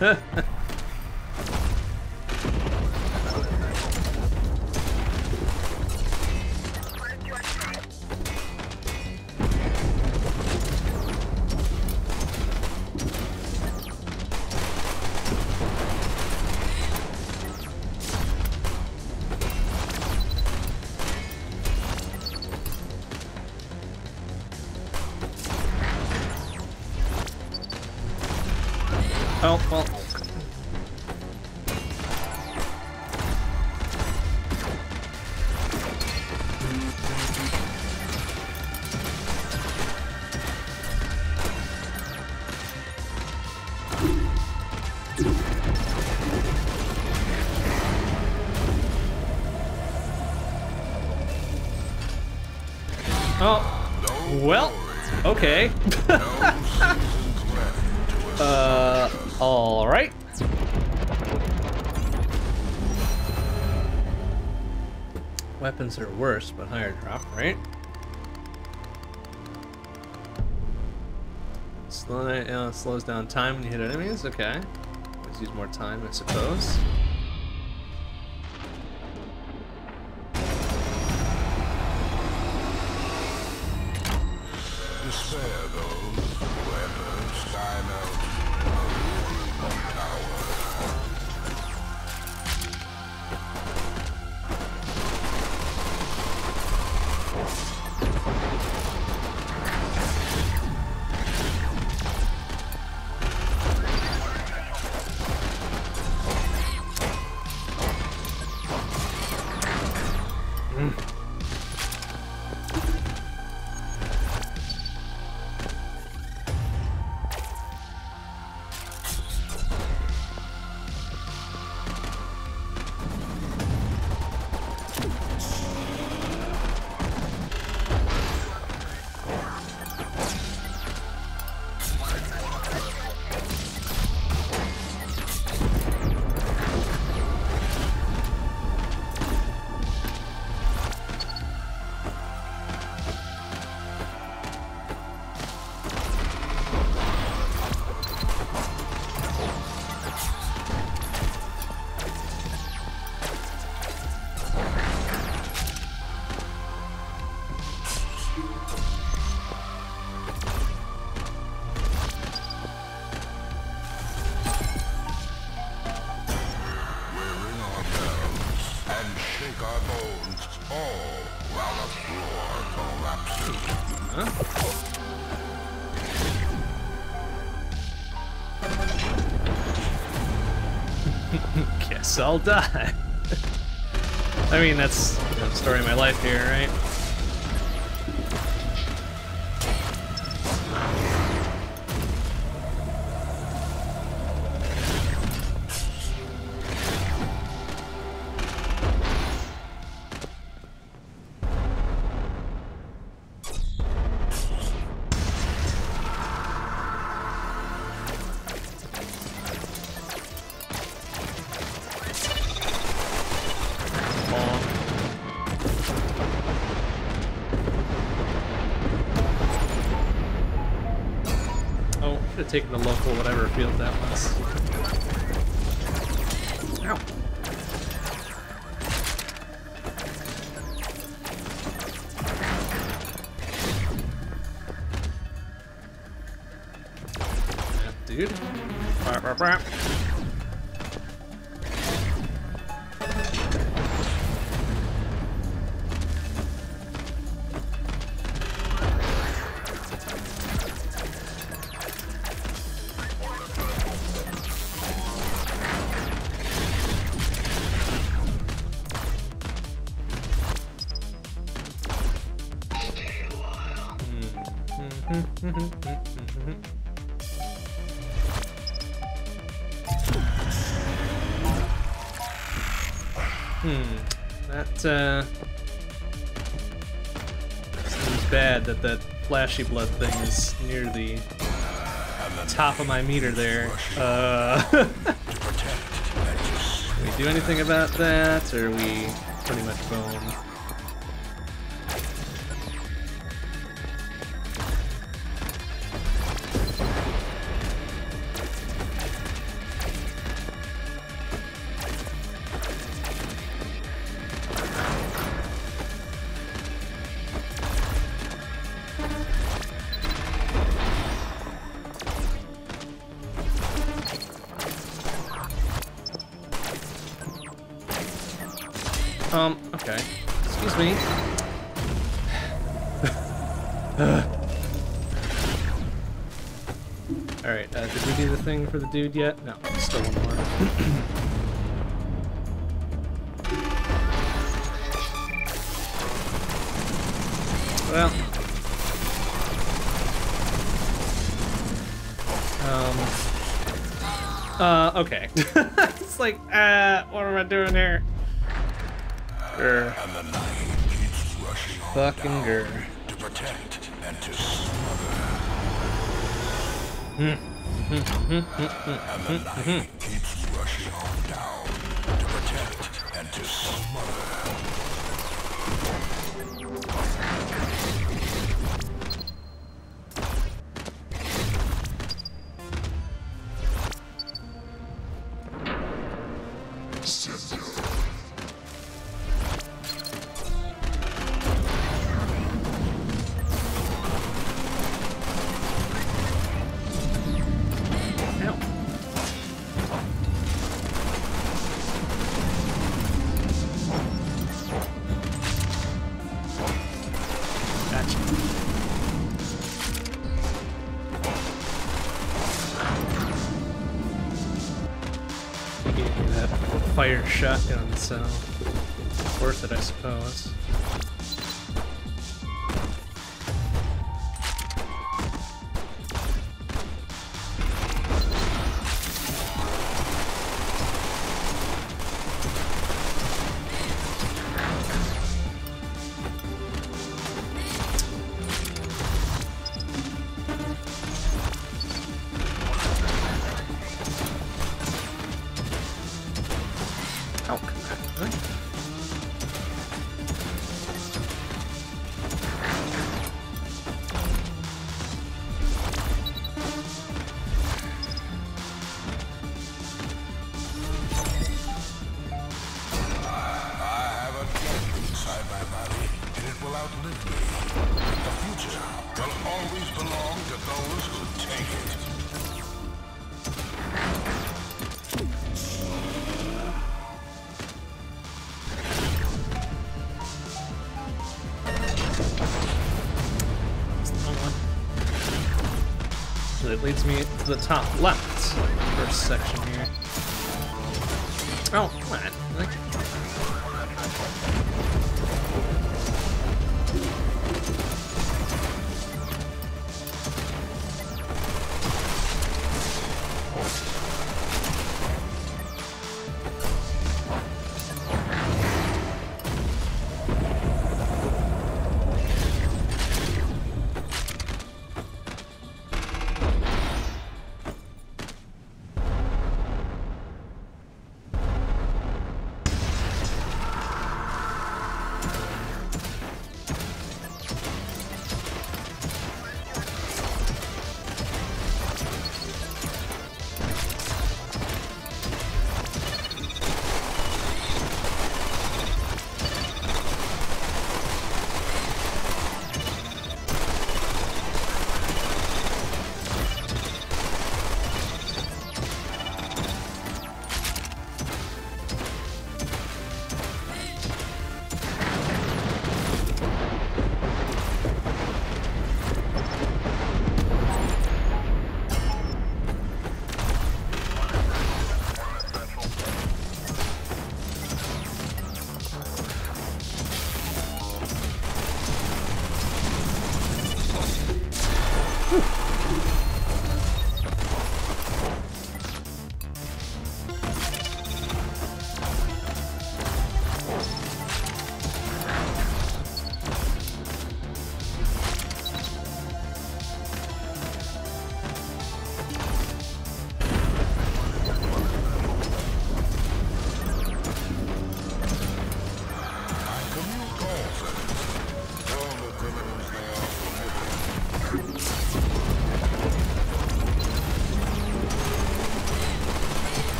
Oh, well. Oh, well, okay. uh, all right. Weapons are worse, but higher drop, right? Slow, uh, slows down time when you hit enemies. Okay, let's use more time, I suppose. Despair those who enter Skymelt's ruling tower. Guess I'll die. I mean, that's you know, the story of my life here, right? Taking the local whatever field that was. Ow. Yeah, dude. Bah, bah, bah. Hmm, that, uh, seems bad that that flashy blood thing is near the top of my meter there. Uh, can we do anything about that, or are we pretty much boned? Um, okay. Excuse me. Alright, uh, did we do the thing for the dude yet? No, still one more. Well. Um. Uh, okay. It's like, uh, what am I doing here? Grr. And the night keeps rushing on Fucking down grr. to protect and to smother. Hmm. And the night keeps rushing on down to protect and to smother. Fire shotgun, so worth it, I suppose. It leads me to the top left, first section here. Oh, come on.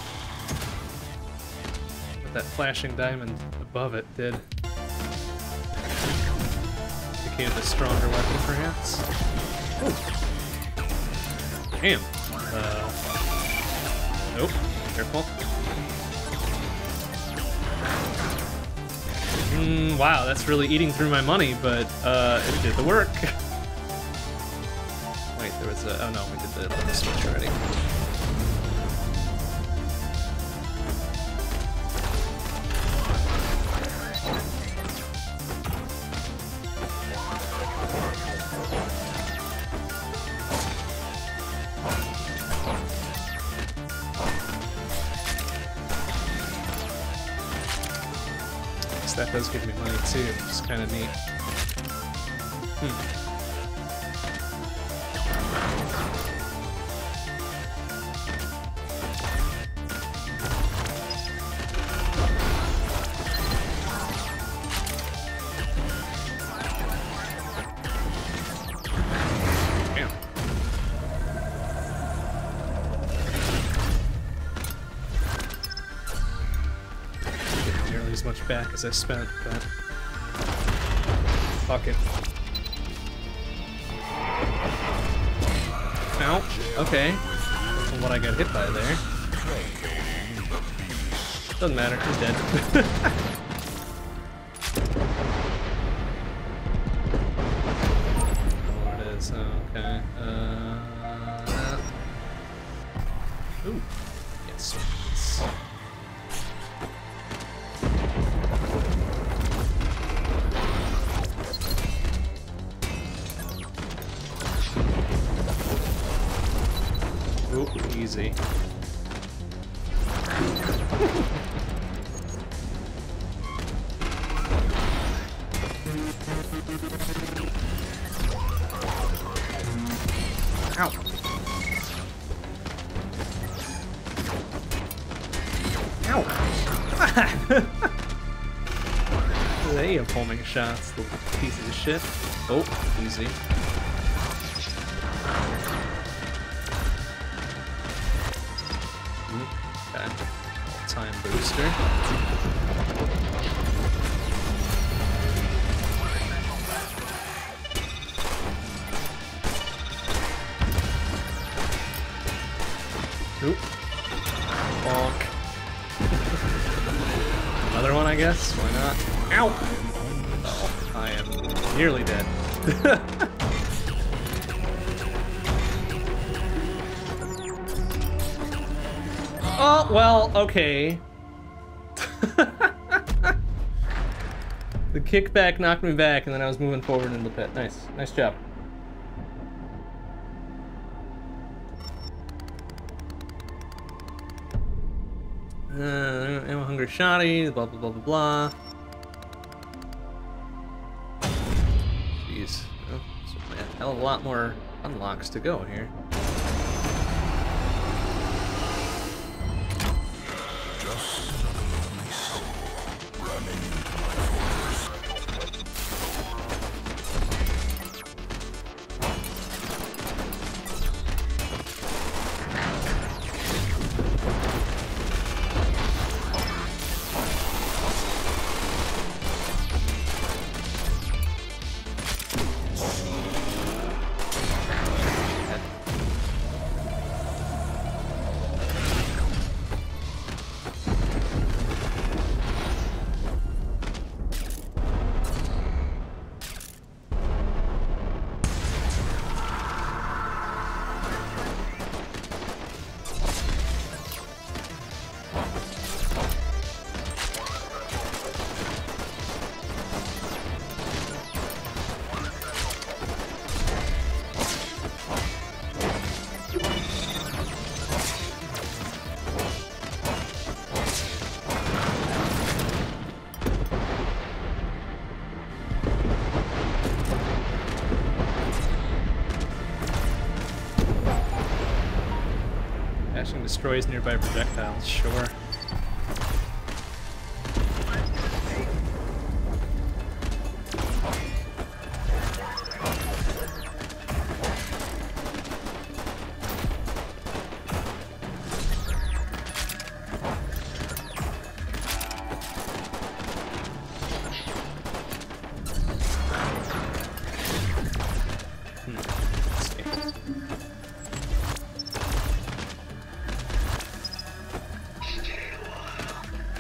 That flashing diamond above it did. needed a stronger weapon, perhaps. Ooh. Damn. Uh, nope. Careful. Mm, wow, that's really eating through my money, but uh, it did the work. Wait, there was a... Oh no, we did the, the switch already. That does give me money too, which is kind of neat. Hmm. Damn. As much back as I spent, but fuck it. Ow. Okay. From what I got hit by there. Doesn't matter, he's dead. Oh, it is. Okay. Uh. Ooh. Yes. Easy. Ow. Ow. They have homing shots, little pieces of shit. Oh, easy. Time booster. Oop. Bonk. Another one, I guess. Why not? Ow! Oh, I am nearly dead. Oh, well, okay. The kickback knocked me back, and then I was moving forward in the pit. Nice. Nice job. Uh, ammo hungry shotty, blah, blah, blah, blah, blah. Jeez. Oh, certainly a hell of a lot more unlocks to go here. Destroys nearby projectiles, sure.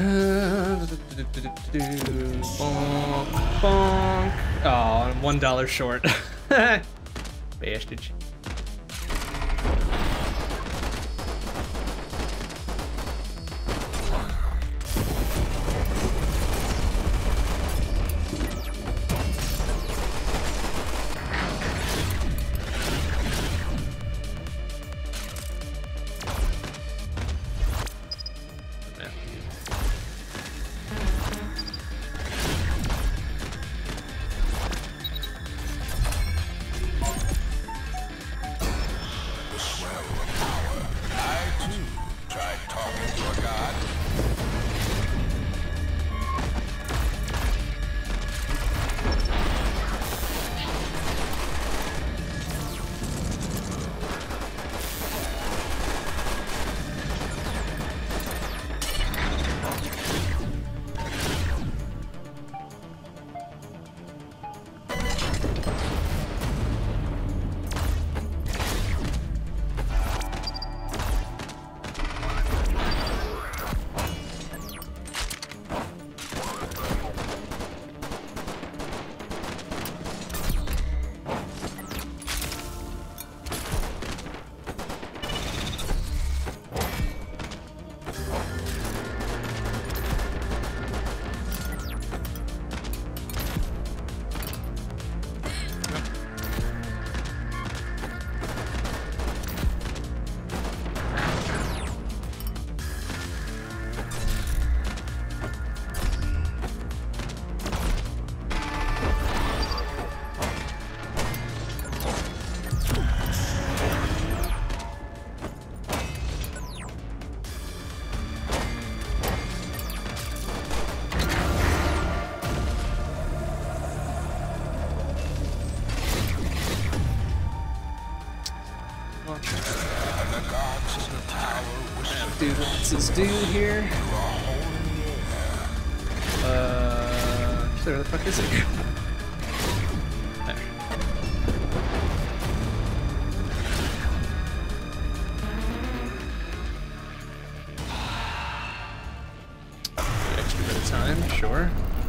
bonk, bonk. Oh, I'm one dollar short. Bastard. Dude, what's this dude here? Uh, where the fuck is it? There. Extra bit of time, sure.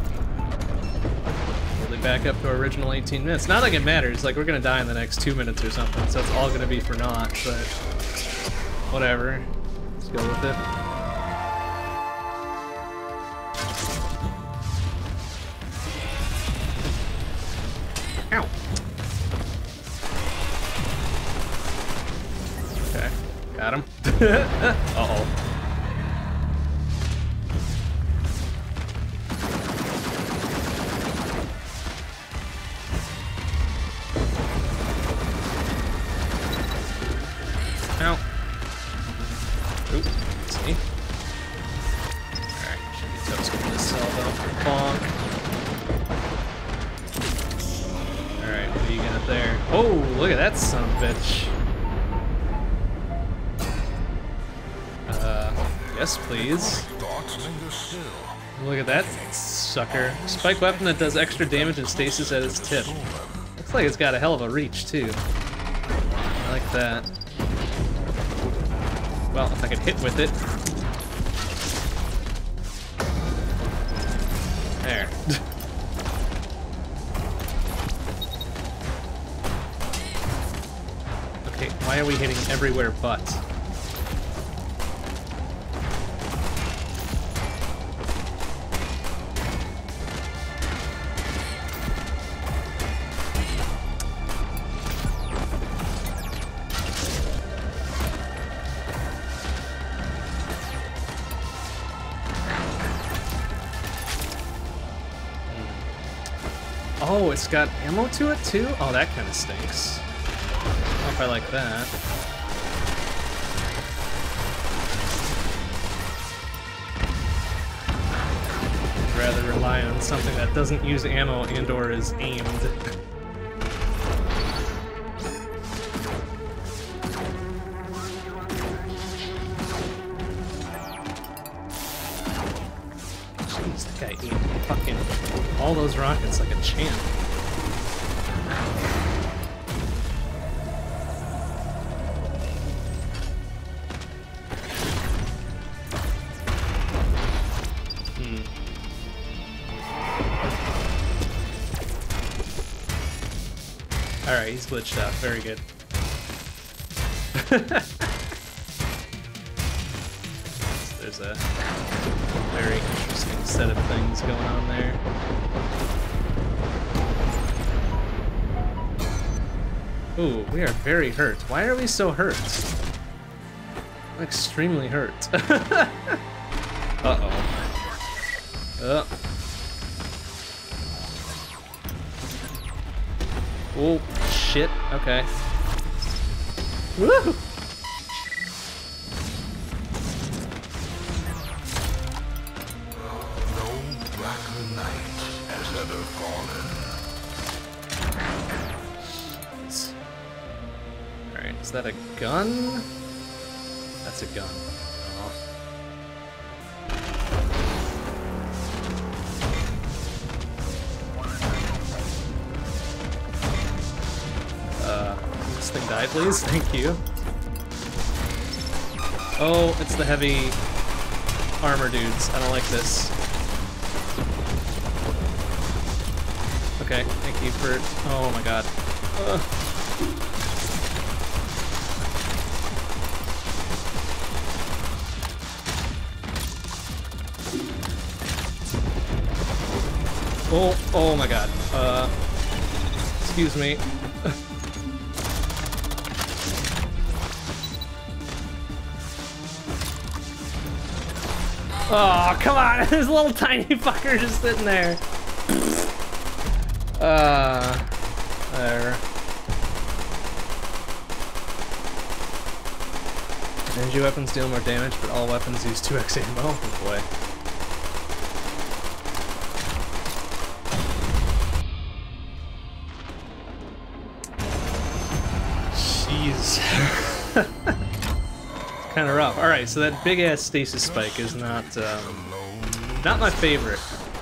Really back up to our original eighteen minutes. Not like it matters, like we're gonna die in the next two minutes or something, so it's all gonna be for naught, but whatever. Let's go with it. Ow. Okay, got him. Uh-oh. Ow. Oop, see? Alright, should be toast with this salvo. Bonk. Alright, what do you got there? Oh, look at that son of a bitch. Uh, yes, please. Look at that sucker. Spike weapon that does extra damage and stasis at its tip. Looks like it's got a hell of a reach, too. I like that. Well, if I could hit with it. There. Okay, why are we hitting everywhere but? Oh, it's got ammo to it too? Oh, that kind of stinks. I don't know if I like that. I'd rather rely on something that doesn't use ammo and or is aimed. Jeez, that guy ate fucking all those rockets like a champ. Alright, he's glitched out. Very good. There's a very interesting set of things going on there. Ooh, we are very hurt. Why are we so hurt? I'm extremely hurt. Uh-oh. Uh. Oh, shit. Okay. Woo! No blacker night has ever fallen. Alright, is that a gun? That's a gun. Oh. Uh, this thing die, please? Thank you. Oh, it's the heavy armor dudes. I don't like this. Okay, thank you for... Oh my god. Uh. Oh, oh my god. Uh, excuse me. Oh, come on! This little tiny fucker just sitting there. Uh, there. Energy weapons deal more damage, but all weapons use two X ammo. Oh boy. Jeez. It's kind of rough. All right, so that big ass stasis spike is not um, not my favorite.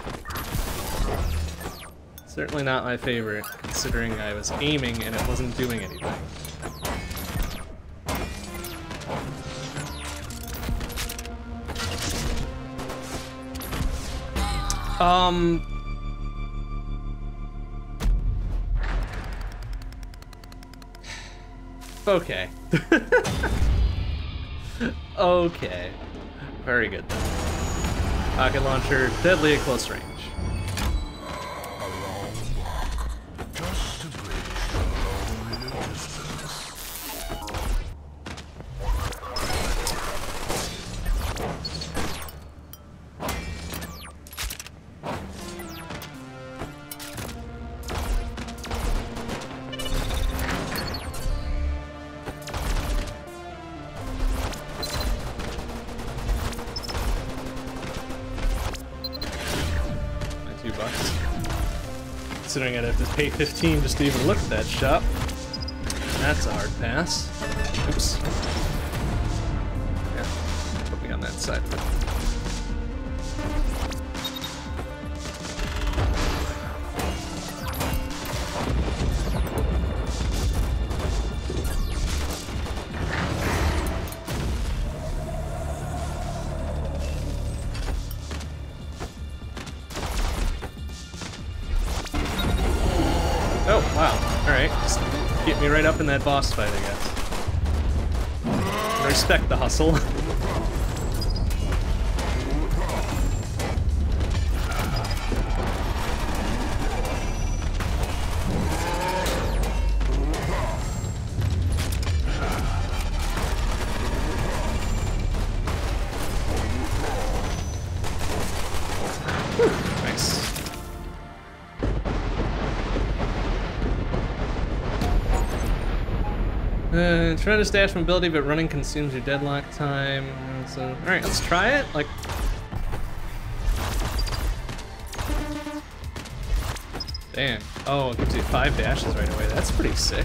Certainly not my favorite, considering I was aiming and it wasn't doing anything. Um. Okay. Okay. Very good then. Rocket launcher, deadly at close range. A long walk, just to bridge the lonely distance. Considering I'd have to pay fifteen just to even look at that shop. That's a hard pass. Oops. Yeah, put me on that side of it. Oh, wow. Alright, just get me right up in that boss fight, I guess. I respect the hustle. Uh, tremendous dash mobility, but running consumes your deadlock time. So, all right, let's try it. Like, damn. Oh, it gives you five dashes right away. That's pretty sick.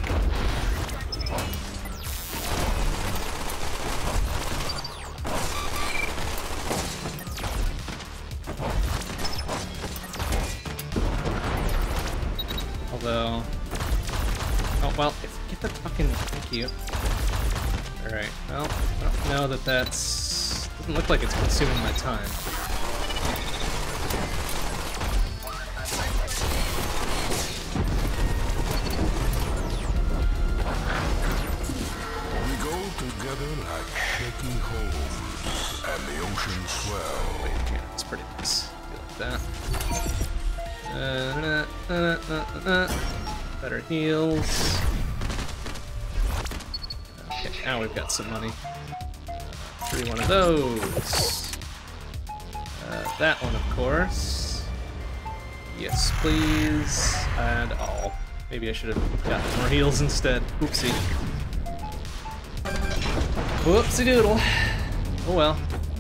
Although, oh well. Get the fucking, thank you. Alright, well, I don't know that that's, doesn't look like it's consuming my time. sticky holes and the ocean swell. Yeah, it's pretty nice. Do like that. Uh, uh, uh, uh, uh. Better heals. Okay, now we've got some money. Free one of those. Uh, that one, of course. Yes, please. And all. Maybe I should have gotten more heals instead. Oopsie. Whoopsie doodle. Oh well.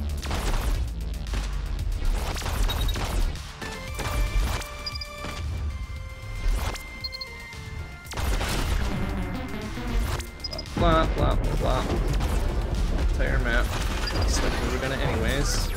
Blah, blah, blah, blah. Entire map. Stuff we were gonna anyways.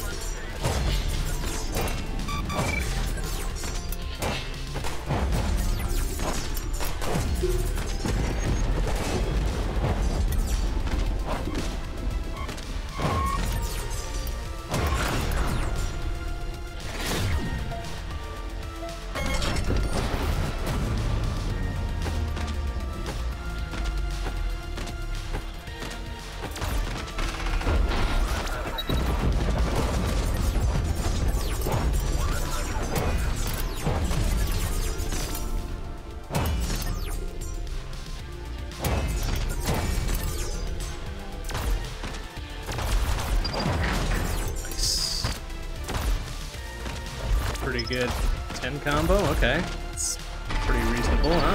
Pretty good ten combo, okay. It's pretty reasonable, huh?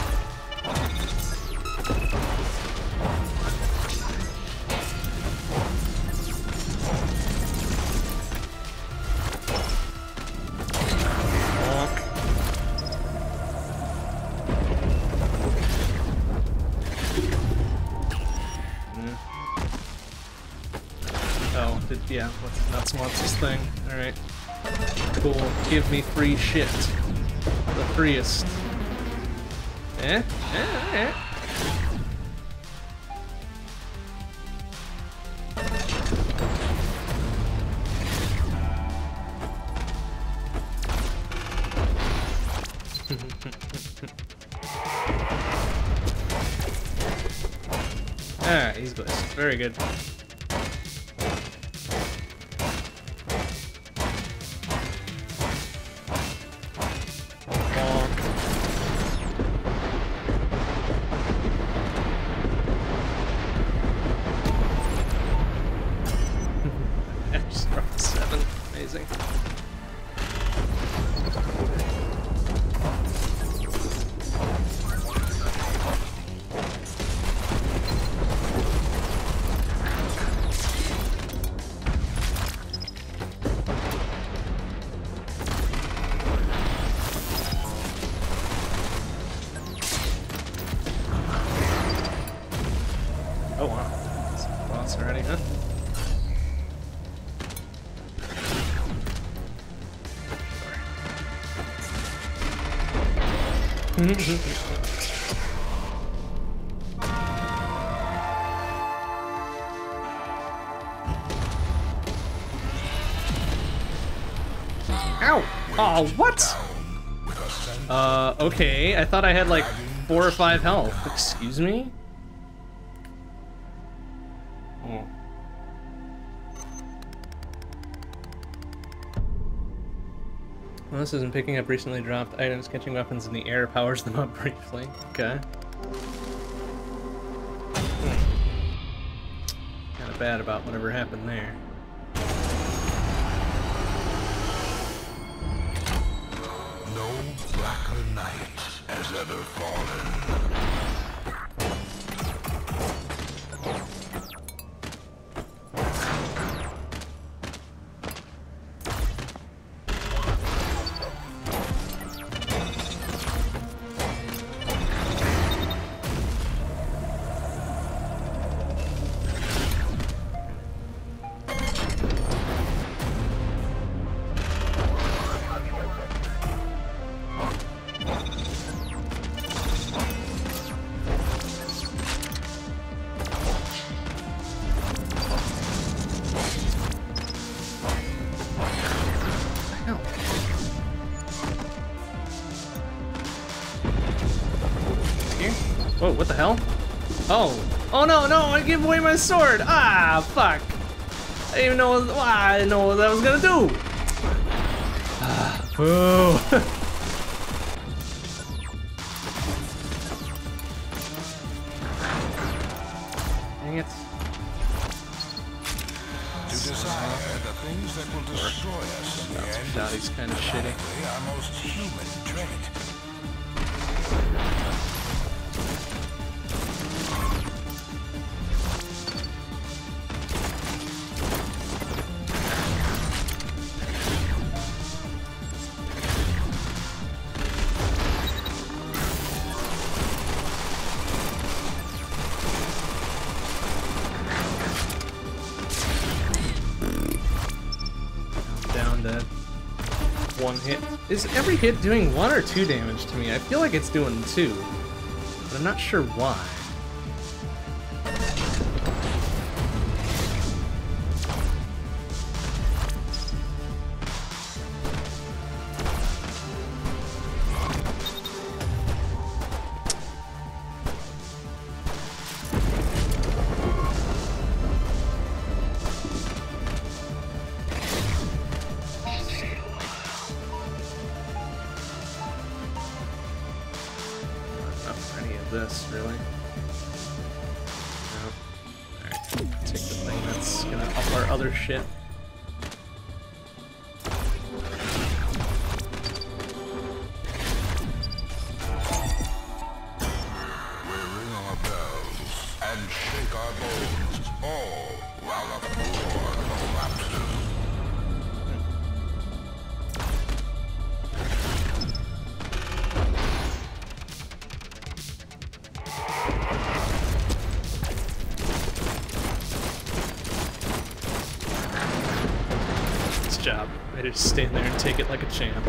Mm. Oh, did, yeah, what's nuts wants this thing? Alright. Cool. Give me free shit. The freest. Eh? Eh? Eh? Ah, he's bliss. Very good. Seven. Amazing. Oh wow. It's a boss already, huh? Ow! Oh, what? Uh, okay. I thought I had like four or five health. Excuse me? Oh. Well, this isn't picking up recently dropped items. Catching weapons in the air powers them up briefly. Okay. Hmm. Kind of bad about whatever happened there. No blacker night has ever fallen. Whoa, what the hell? Oh. Oh no, no, I gave away my sword. Ah, fuck. I didn't even know, what, I didn't know what that was gonna do. Ah, boo. Dang it. To desire the things that will destroy us in the end Daddy's kind of shitty. is our most human trait. Down to one hit. Is every hit doing one or two damage to me? I feel like it's doing two, but I'm not sure why. This really? No. Alright, take the thing that's gonna up our other shit. We ring our bells and shake our bones, all while the floor collapses. Job. I just stand there and take it like a champ.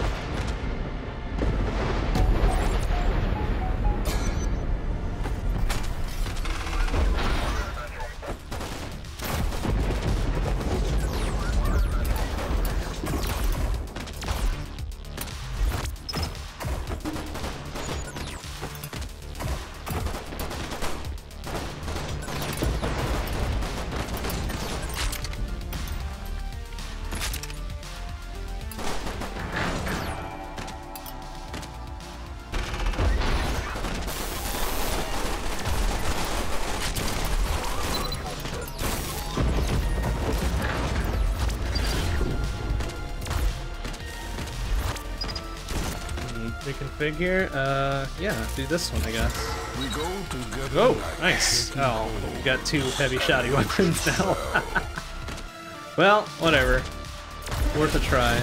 Reconfigure, uh, yeah, do this one, I guess. We go together. Oh, like nice. shaking Oh, poles. we got two heavy shotty weapons now. Well, whatever. Worth a try.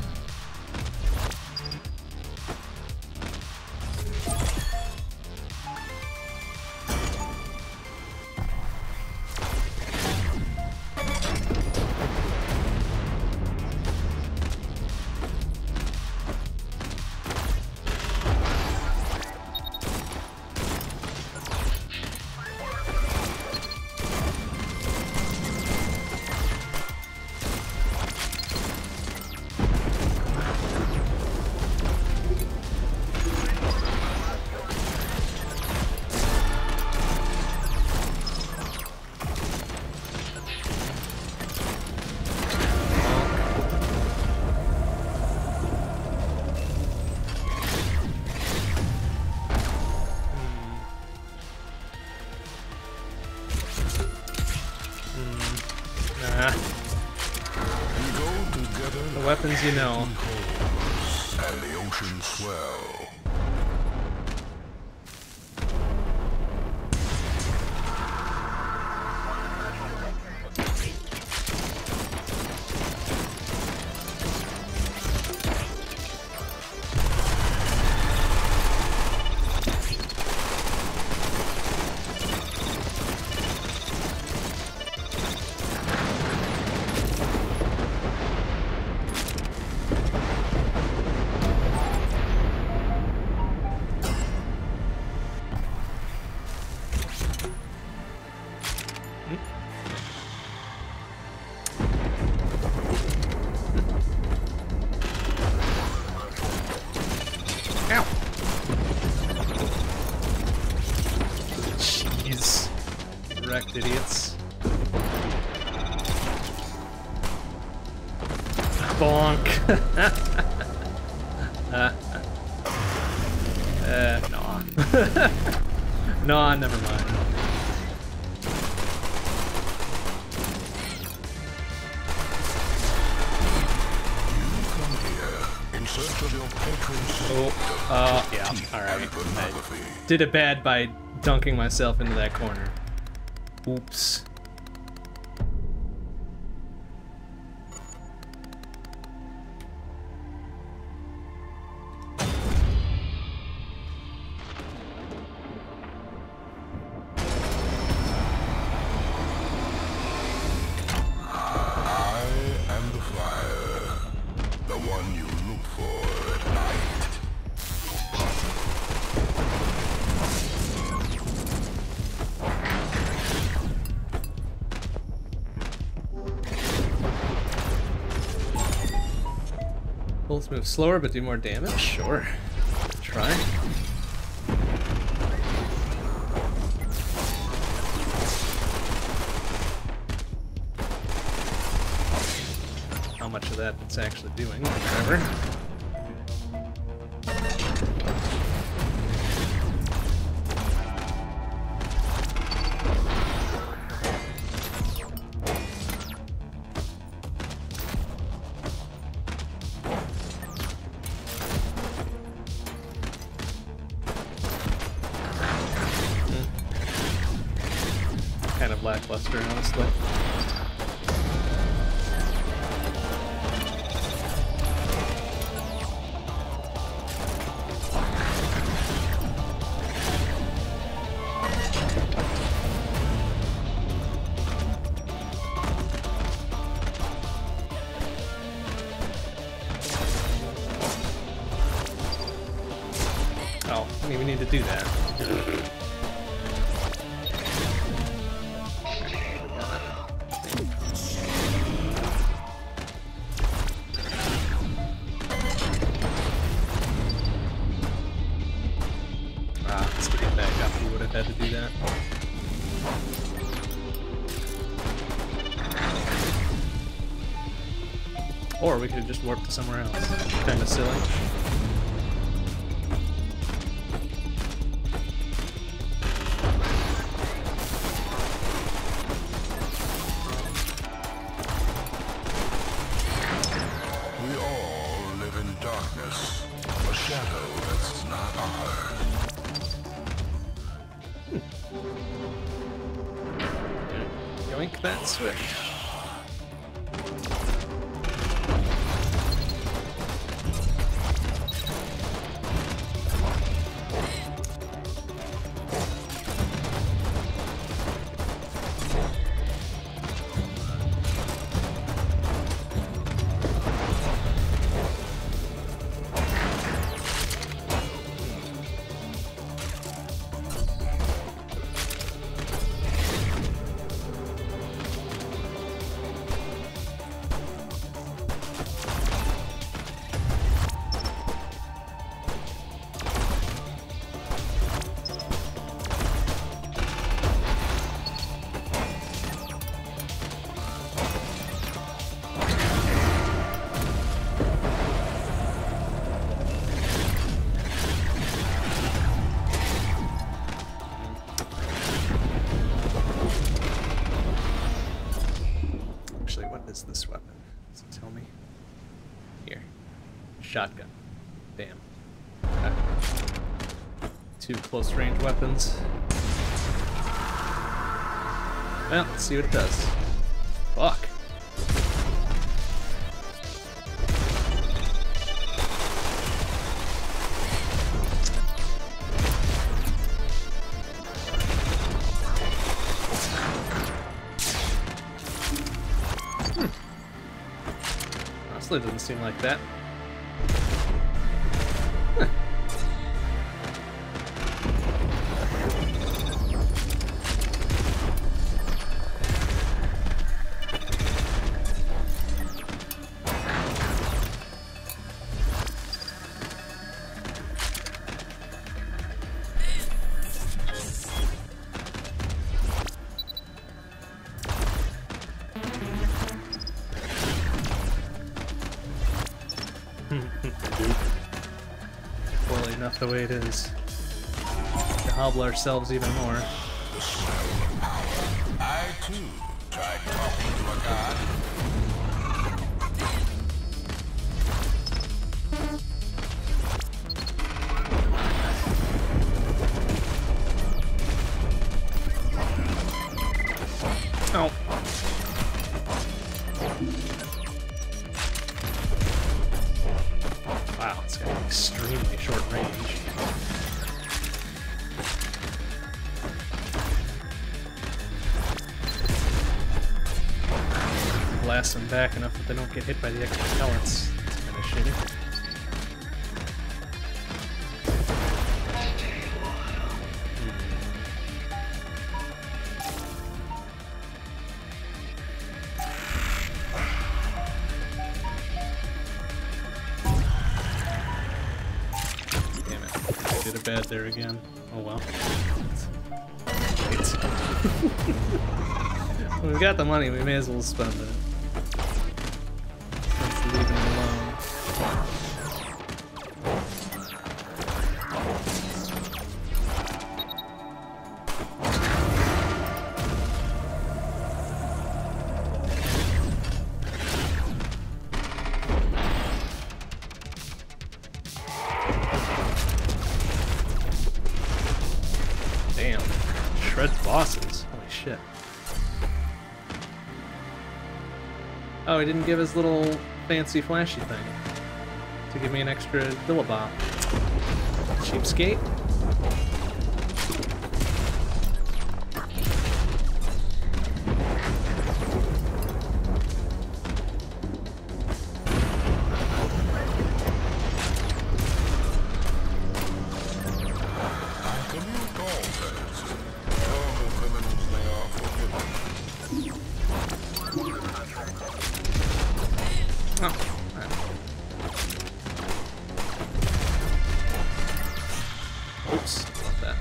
Weapons, you know. And the ocean swell. wrecked, idiots. Bonk! uh, uh, nah. Nah, never mind. Oh, uh, yeah, alright. I did it bad by dunking myself into that corner. Oops. Bullets move slower but do more damage? Sure. Try. How much of that it's actually doing, whatever. Lackluster, honestly. Oh, I didn't even need to do that. Had to do that. Or we could have just warped to somewhere else. Kind of silly. We all live in darkness, a shadow that's not ours. Yoink that switch. Is this weapon? Does it tell me? Here. Shotgun. Damn. Okay. Two close range weapons. Well, let's see what it does. Fuck. Honestly, it doesn't seem like that. Huh. enough the way it is. To hobble ourselves even more. The smell of power. I too tried talking to a god. Oh. Wow, it's got extremely short range. Blast them back enough that they don't get hit by the extra pellets. That's kind of shitty. Bad there again. Oh well. We've got the money, we may as well spend it. Let's leave him alone. Damn. Shred bosses. Holy shit. Oh, he didn't give his little fancy flashy thing to give me an extra Billabong. Cheapskate. Oops, not that.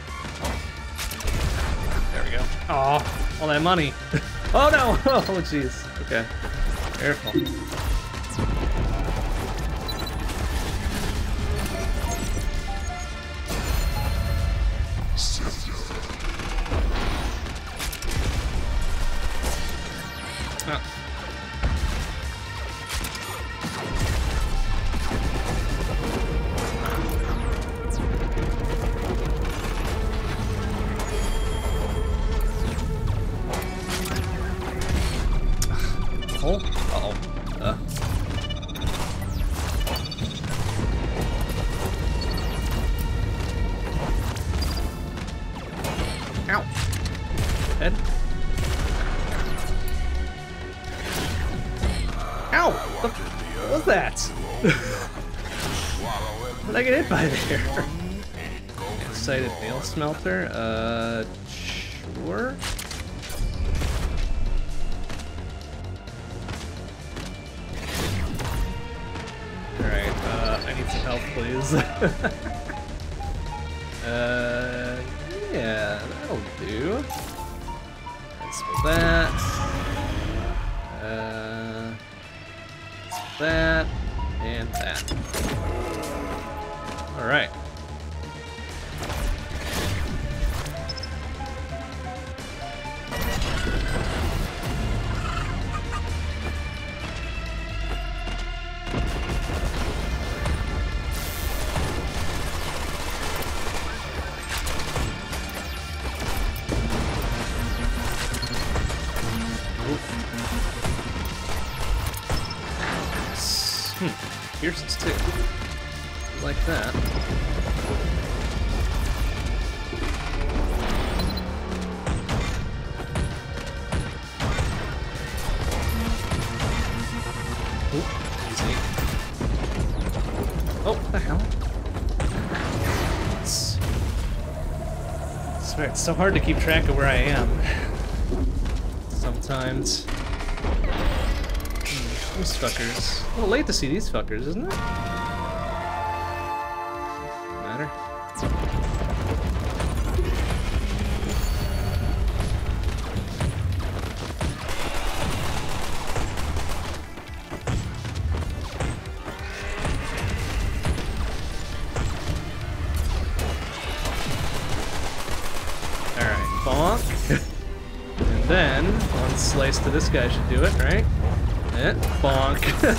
There we go. Oh, all that money. Oh no! Oh jeez. Okay. Careful. Oh. Oh, uh-oh. Uh. Ow. Head. Ow! What the f was that? How did I get hit by there? Excited nail smelter? Uh, sure. Alright, uh, I need some help, please. uh, yeah, that'll do. Let's put that. Uh, let's put that, and that. Alright. Hmm, pierces too. Like that. Oop, easy. Oh, what the hell? It's, I swear, it's so hard to keep track of where I am. Sometimes. These fuckers. A little late to see these fuckers, isn't it? Matter. bonk. And then, one slice to this guy should do it, right? Eh, bonk.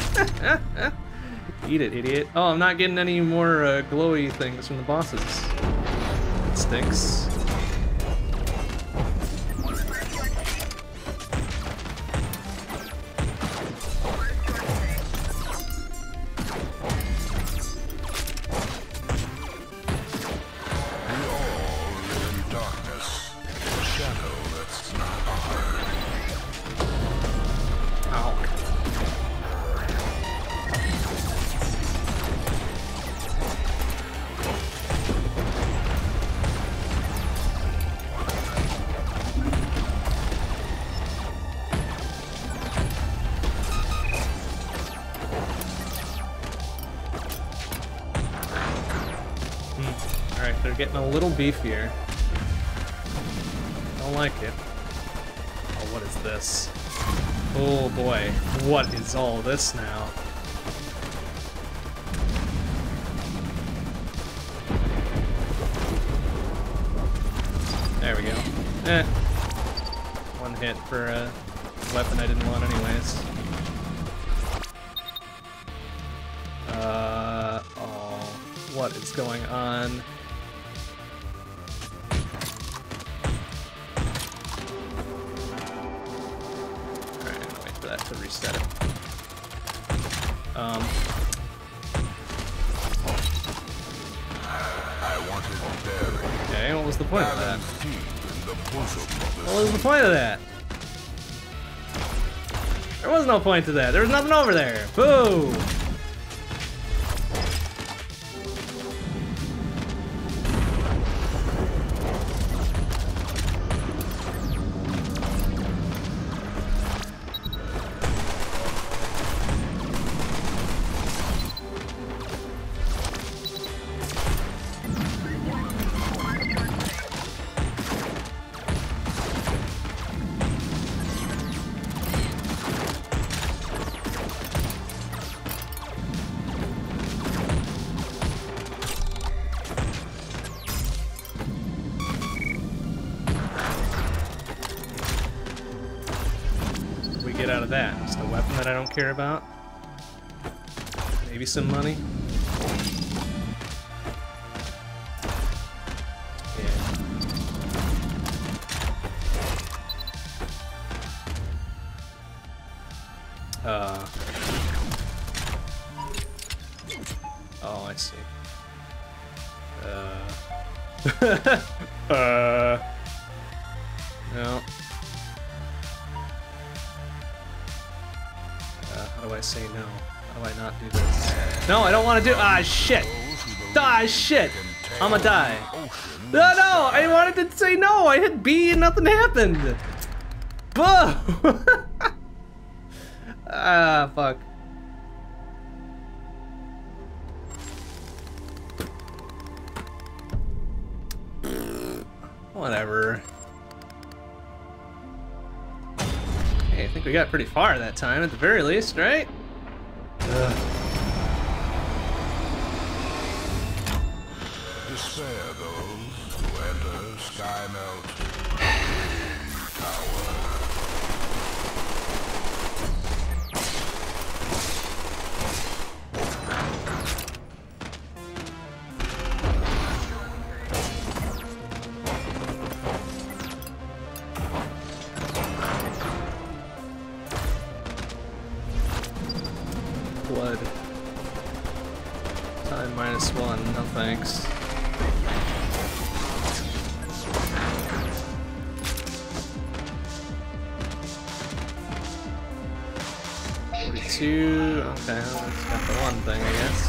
Eat it, idiot. Oh, I'm not getting any more uh, glowy things from the bosses. It stinks. Getting a little beefier. Don't like it. Oh, what is this? Oh boy, what is all this now? There we go. Eh. One hit for a weapon I didn't want anyways. Uh, oh, what is going on? To reset it. Um. I wanted daring. Okay, what was the point of that? What was the point of that? There was no point to that. There was nothing over there. Boo! Get out of that? Just a weapon that I don't care about? Maybe some money? Yeah. Uh. Oh, I see. Uh. uh. No. How do I say no? How do I not do this? No, I don't want to do- Ah, shit! Ah, shit! I'ma die. No, no! I wanted to say no! I hit B and nothing happened! Whoa! Ah, fuck. Whatever. Hey, I think we got pretty far that time, at the very least, right? Ugh. Despair those who enter Skymelt Tower. Blood. Time minus one, no thanks. forty-two, okay, well, it's got the one thing, I guess.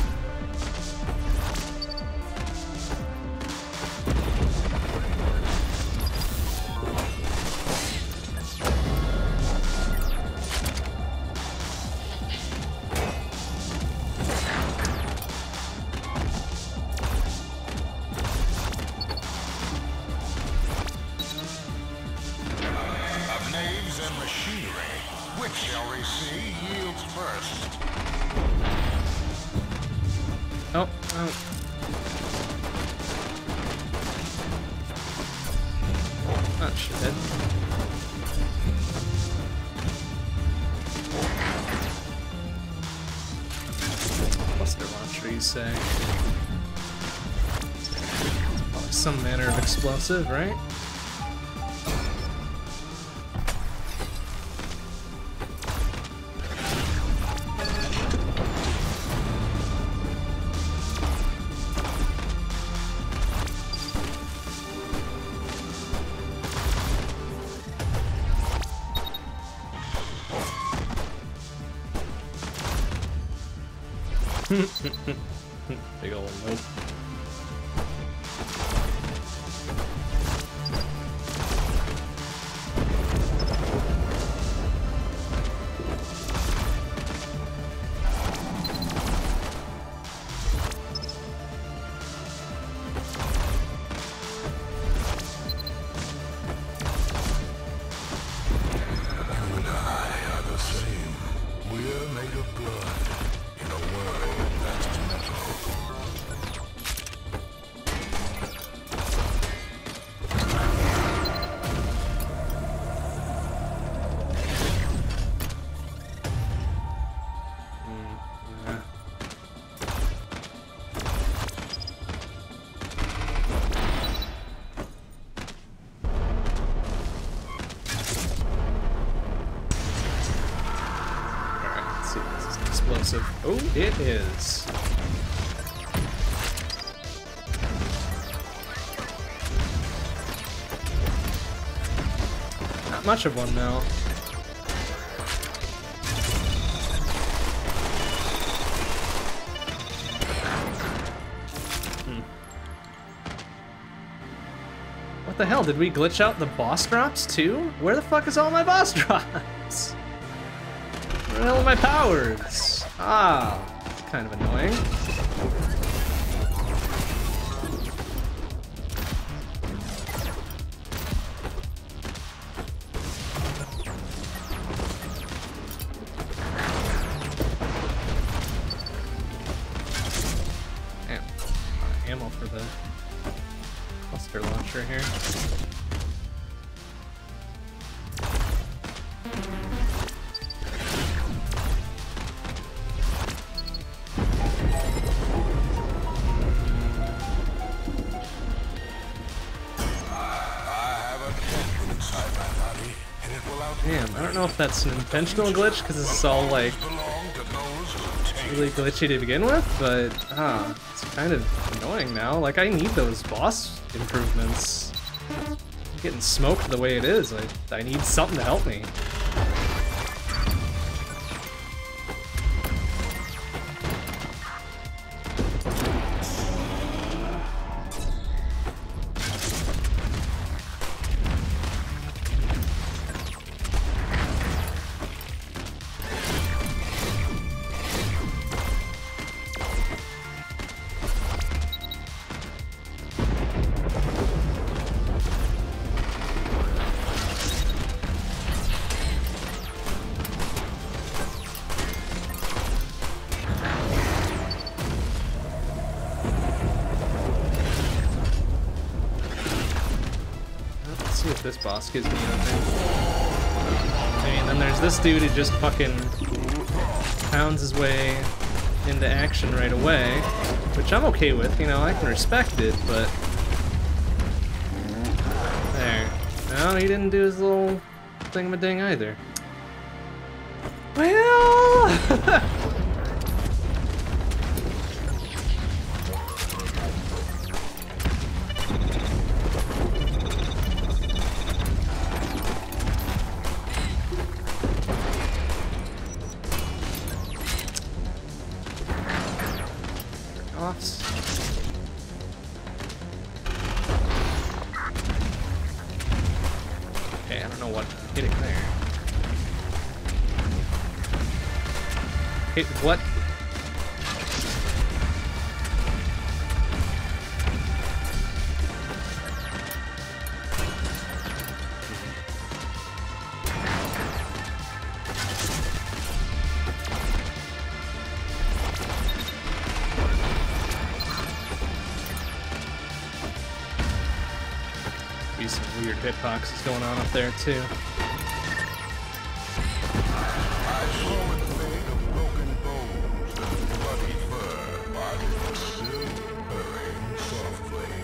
Oh, oh. Oh, shit. Cluster launcher, you say? Probably some manner of explosive, right? Big ol' nope. Oh, it is. Not much of one, though. Hmm. What the hell? Did we glitch out the boss drops, too? Where the fuck is all my boss drops? Where the hell are my powers? Ah, it's kind of annoying. Damn, ammo for the cluster launcher here. Damn, I don't know if that's an intentional glitch because this is all like really glitchy to begin with, but ah, it's kind of annoying now. Like I need those boss improvements. I'm getting smoked the way it is. I I need something to help me. If this boss gives me anything. I mean, then there's this dude who just fucking pounds his way into action right away, which I'm okay with, you know, I can respect it, but... There. No, he didn't do his little thingamading either. Well... Okay, I don't know what I'm hitting there. Hit what? Some Weird hitboxes going on up there too. I saw it made of broken bones and bloody fur, but it was still purring softly.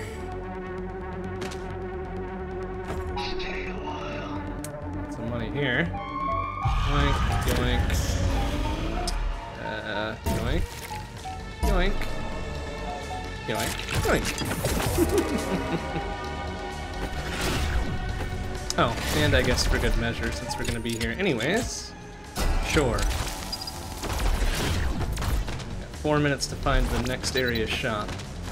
Stay a while. Some money here. Yoink, yoink. Uh, yoink. Yoink. Yoink, yoink. Oh, and I guess for good measure, since we're gonna be here anyways. Sure. Got four minutes to find the next area shop.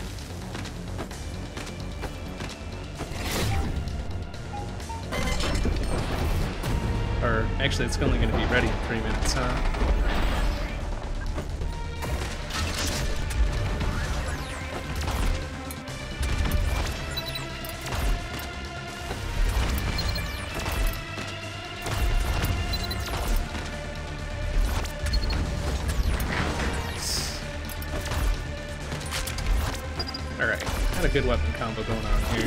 Or, actually, it's only gonna be ready in three minutes, huh? Alright, got a good weapon combo going on here.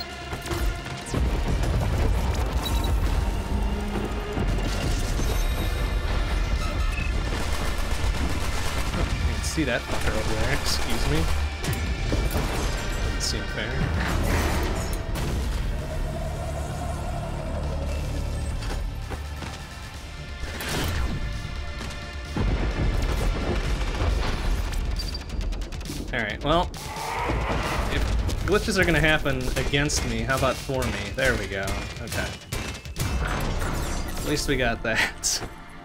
See that fucker over there, excuse me. Doesn't seem fair. Alright, well, if glitches are gonna happen against me, how about for me? There we go. Okay. At least we got that.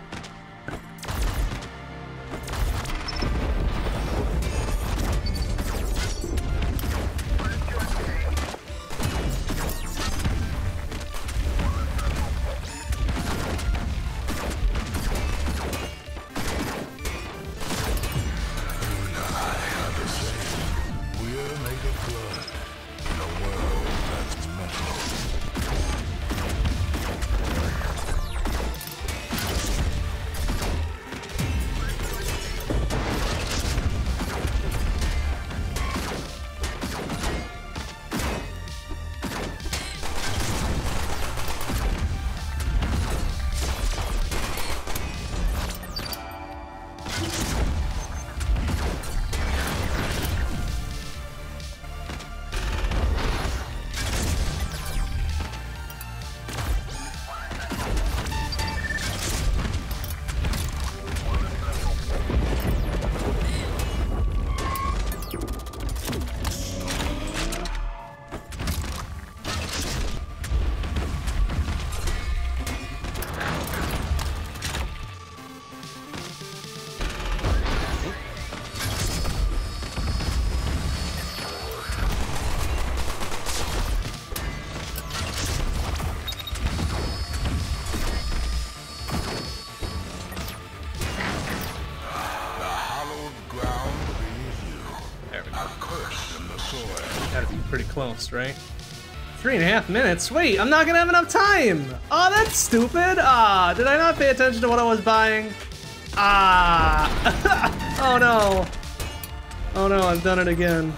Pretty close, right? Three and a half minutes? Wait, I'm not gonna have enough time! Oh, that's stupid! Ah, did I not pay attention to what I was buying? Ah! Oh no! Oh no, I've done it again.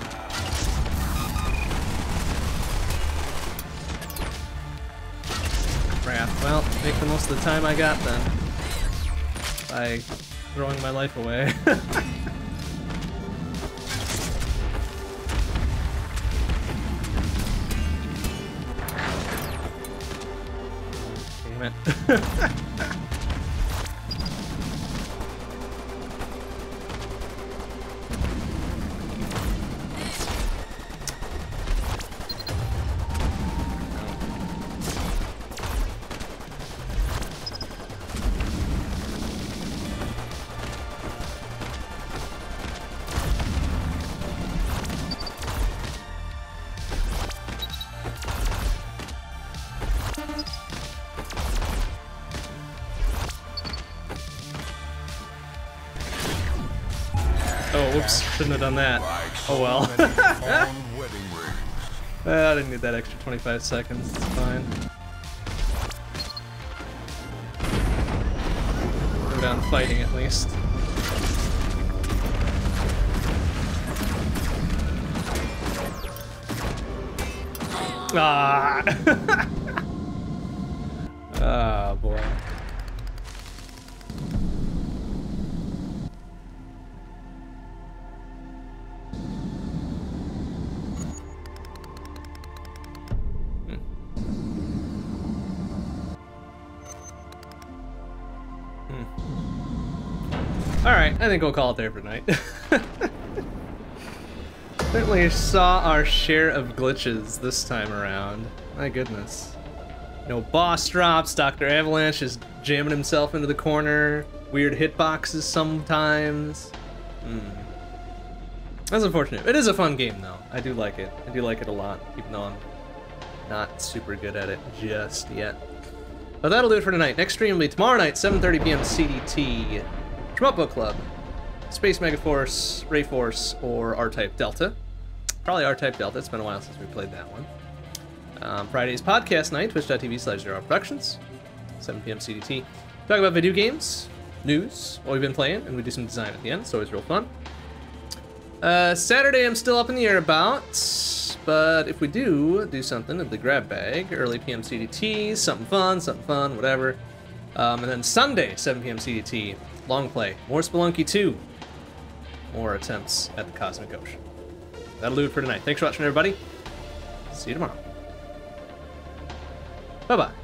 Crap, well, make the most of the time I got then. By throwing my life away. Damn it. Oh, whoops, shouldn't have done that. Oh well. I didn't need that extra twenty-five seconds, it's fine. Go down fighting at least. Ah. Oh, boy. Alright, I think we'll call it there for tonight. Certainly saw our share of glitches this time around. My goodness. No boss drops, Doctor Avalanche is jamming himself into the corner, weird hitboxes sometimes. Hmm. That's unfortunate. It is a fun game though. I do like it. I do like it a lot, even though I'm not super good at it just yet. But that'll do it for tonight. Next stream will be tomorrow night, seven thirty p m C D T. Shmup Book Club, Space Megaforce, Rayforce, or R-Type Delta. Probably R-Type Delta, it's been a while since we played that one. Um, Friday's podcast night, twitch dot t v slash zero productions, seven p m C D T. Talk about video games, news, what we've been playing, and we do some design at the end, it's always real fun. Uh, Saturday I'm still up in the air about, but if we do do something at the grab bag, early p m C D T, something fun, something fun, whatever. Um, and then Sunday, seven p m C D T, long play, more Spelunky two, more attempts at the Cosmic Ocean. That'll do it for tonight. Thanks for watching, everybody. See you tomorrow. Bye-bye.